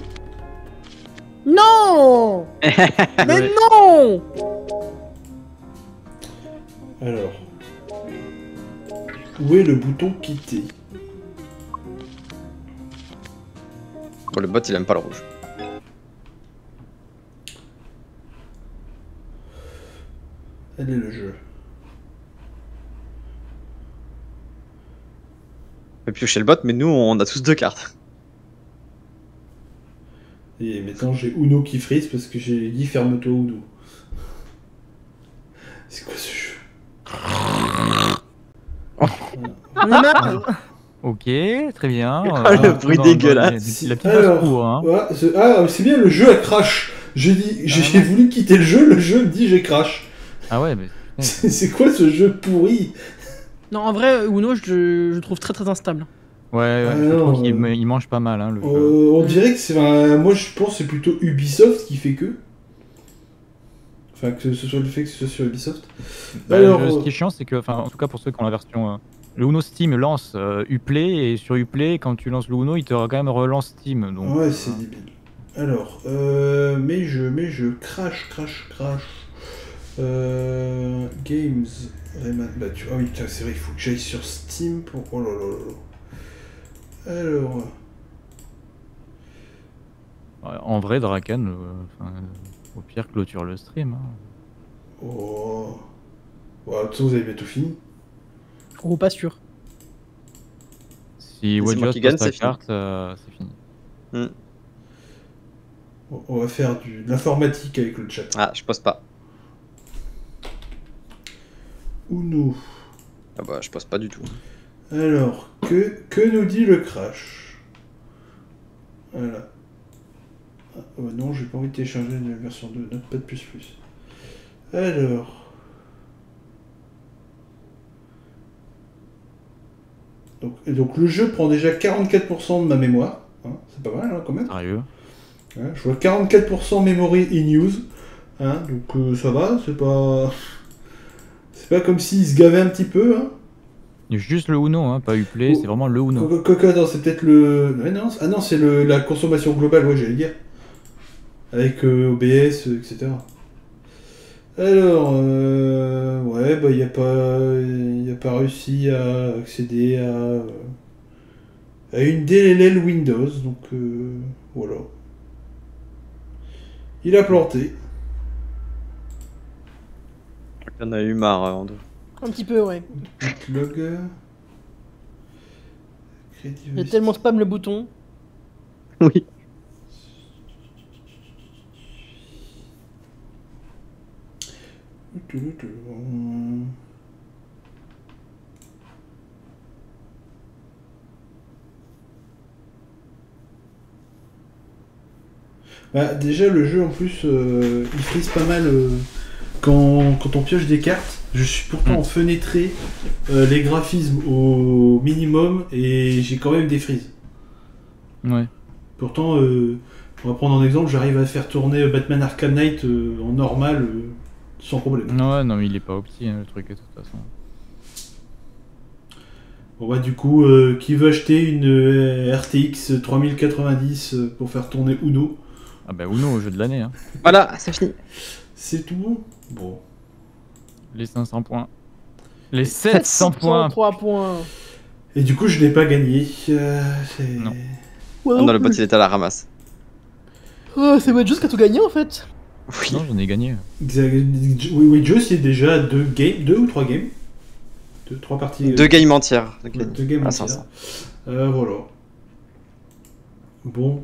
Non. Mais Ouais. non. Alors... Où est le bouton quitter? Bon, le bot il aime pas le rouge. Elle est le jeu. On peut piocher le bot, mais nous on a tous 2 cartes. Et maintenant j'ai Uno qui frise parce que j'ai dit ferme-toi Uno. C'est quoi ce jeu? On est marre. Ok, très bien. Ah, le bruit dégueulasse. La petite Alors, basse-cour, hein. ouais, c'est bien, le jeu a crash. J'ai voulu quitter le jeu me dit j'ai crash. Ah ouais, mais... C'est quoi ce jeu pourri? Non, en vrai, Uno, je trouve très instable. Ouais, Ah je non, trouve qu'il il mange pas mal, hein, le jeu. On dirait que c'est... moi je pense que c'est plutôt Ubisoft qui fait que... Enfin que ce soit le fait que ce soit sur Ubisoft. Bah, Alors... ce qui est chiant, c'est que, enfin, en tout cas pour ceux qui ont la version... le Uno Steam lance Uplay, et sur Uplay, quand tu lances le Uno, il te quand même relance Steam. Donc, Ouais, c'est débile. Alors, mais je crash. Games. Bah, ah oui, putain, c'est vrai, il faut que j'aille sur Steam pour... Oh là là là là. Alors... en vrai, Draken, au pire, clôture le stream. Hein. Oh... Ouais, de toute façon, vous avez bientôt fini. Oh, pas sûr. Si C'est moi Wedgeot qui gagne, passe sa c'est fini. carte, c'est fini. On va faire de l'informatique avec le chat. Ah, je pose pas. Uno. Ah bah, je pose pas du tout. Alors, que nous dit le crash? Voilà. Ah, non, j'ai pas envie de télécharger la version 2, Notepad++. Alors... Donc le jeu prend déjà 44% de ma mémoire. Hein, c'est pas mal, hein, quand même. Sérieux. Hein, je vois 44% memory in use. Hein, donc ça va, c'est pas... C'est pas comme s'il se gavait un petit peu, hein. Juste le Uno, hein, pas Uplay, c'est vraiment le Uno. Attends, c'est peut-être le... Ouais, non, ah non, c'est la consommation globale, ouais, j'allais dire. Avec OBS, etc. Alors, ouais, bah il a pas réussi à accéder à une DLL Windows, donc voilà. Il a planté. J'en ai eu marre, Ando. Un petit peu, ouais. Log. Il y a tellement spam le bouton. Oui. Bah, déjà le jeu en plus il frise pas mal quand on pioche des cartes. Je suis pourtant fenêtré les graphismes au minimum et j'ai quand même des frises. Ouais. Pourtant, on va prendre un exemple, j'arrive à faire tourner Batman Arkham Knight en normal sans problème. Ouais, non, mais il est pas opti, hein, le truc, de toute façon. Bon bah du coup, qui veut acheter une RTX 3090 pour faire tourner Uno? Ah bah Uno, au jeu de l'année, hein. Voilà, c'est fini. C'est tout. Bon. Les 500 points. Les 700 points. 3 points. Et du coup, je n'ai pas gagné. Non. Ouais, Non, le bot il est à la ramasse. Oh, c'est Wedge qui a tout gagné en fait. Oui. Non, j'en ai gagné. Oui, Joe, c'est déjà 2 ou 3 games. 3 parties. 2 games entières. Ouais, 2 games à entières. 500. Voilà. Bon.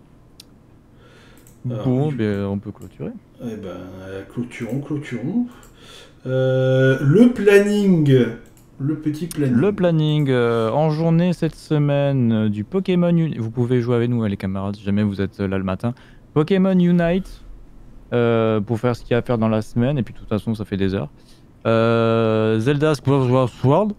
Bon, ben, on peut clôturer. Eh ben, clôturons. Le planning. Le petit planning. Le planning en journée cette semaine du Pokémon Unite. Vous pouvez jouer avec nous, les camarades, si jamais vous êtes là le matin. Pokémon Unite pour faire ce qu'il y a à faire dans la semaine. Et puis, de toute façon, ça fait des heures. Zelda Skyward Sword.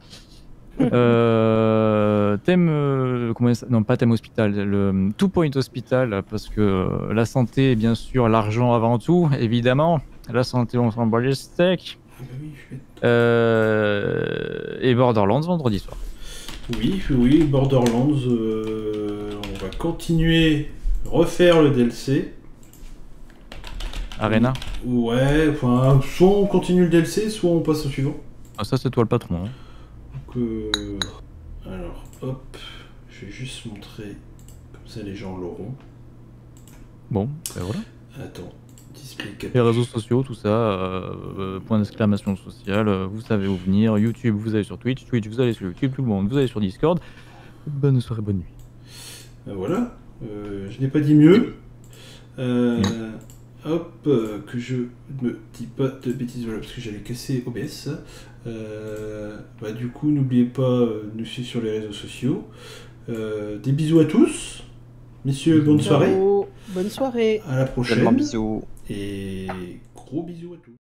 Thème. Non, pas thème hospital. Le Two Point Hospital. Parce que la santé, bien sûr, l'argent avant tout, évidemment. La santé, on s'en bat les steaks. Ah bah oui, je vais... Et Borderlands vendredi soir. Oui, Borderlands, on va continuer, refaire le DLC. Arena. Ouais, enfin, soit on continue le DLC, soit on passe au suivant. Ah, ça, c'est toi le patron. Hein. Donc, alors, hop, je vais juste montrer, comme ça les gens l'auront. Bon, ben voilà. Attends, display Les capture. réseaux sociaux, tout ça, point d'exclamation social, vous savez où venir. YouTube, vous allez sur Twitch. Twitch, vous allez sur YouTube. Tout le monde, vous allez sur Discord. Bonne soirée, bonne nuit. Voilà, je n'ai pas dit mieux. Hop, que je me dis pas de bêtises, voilà, parce que j'avais cassé OBS. Bah, du coup, n'oubliez pas de nous suivre sur les réseaux sociaux. Des bisous à tous. Messieurs, bonne soirée. Ciao. Bonne soirée. À la prochaine. Tellement bisous. Et gros bisous à tous.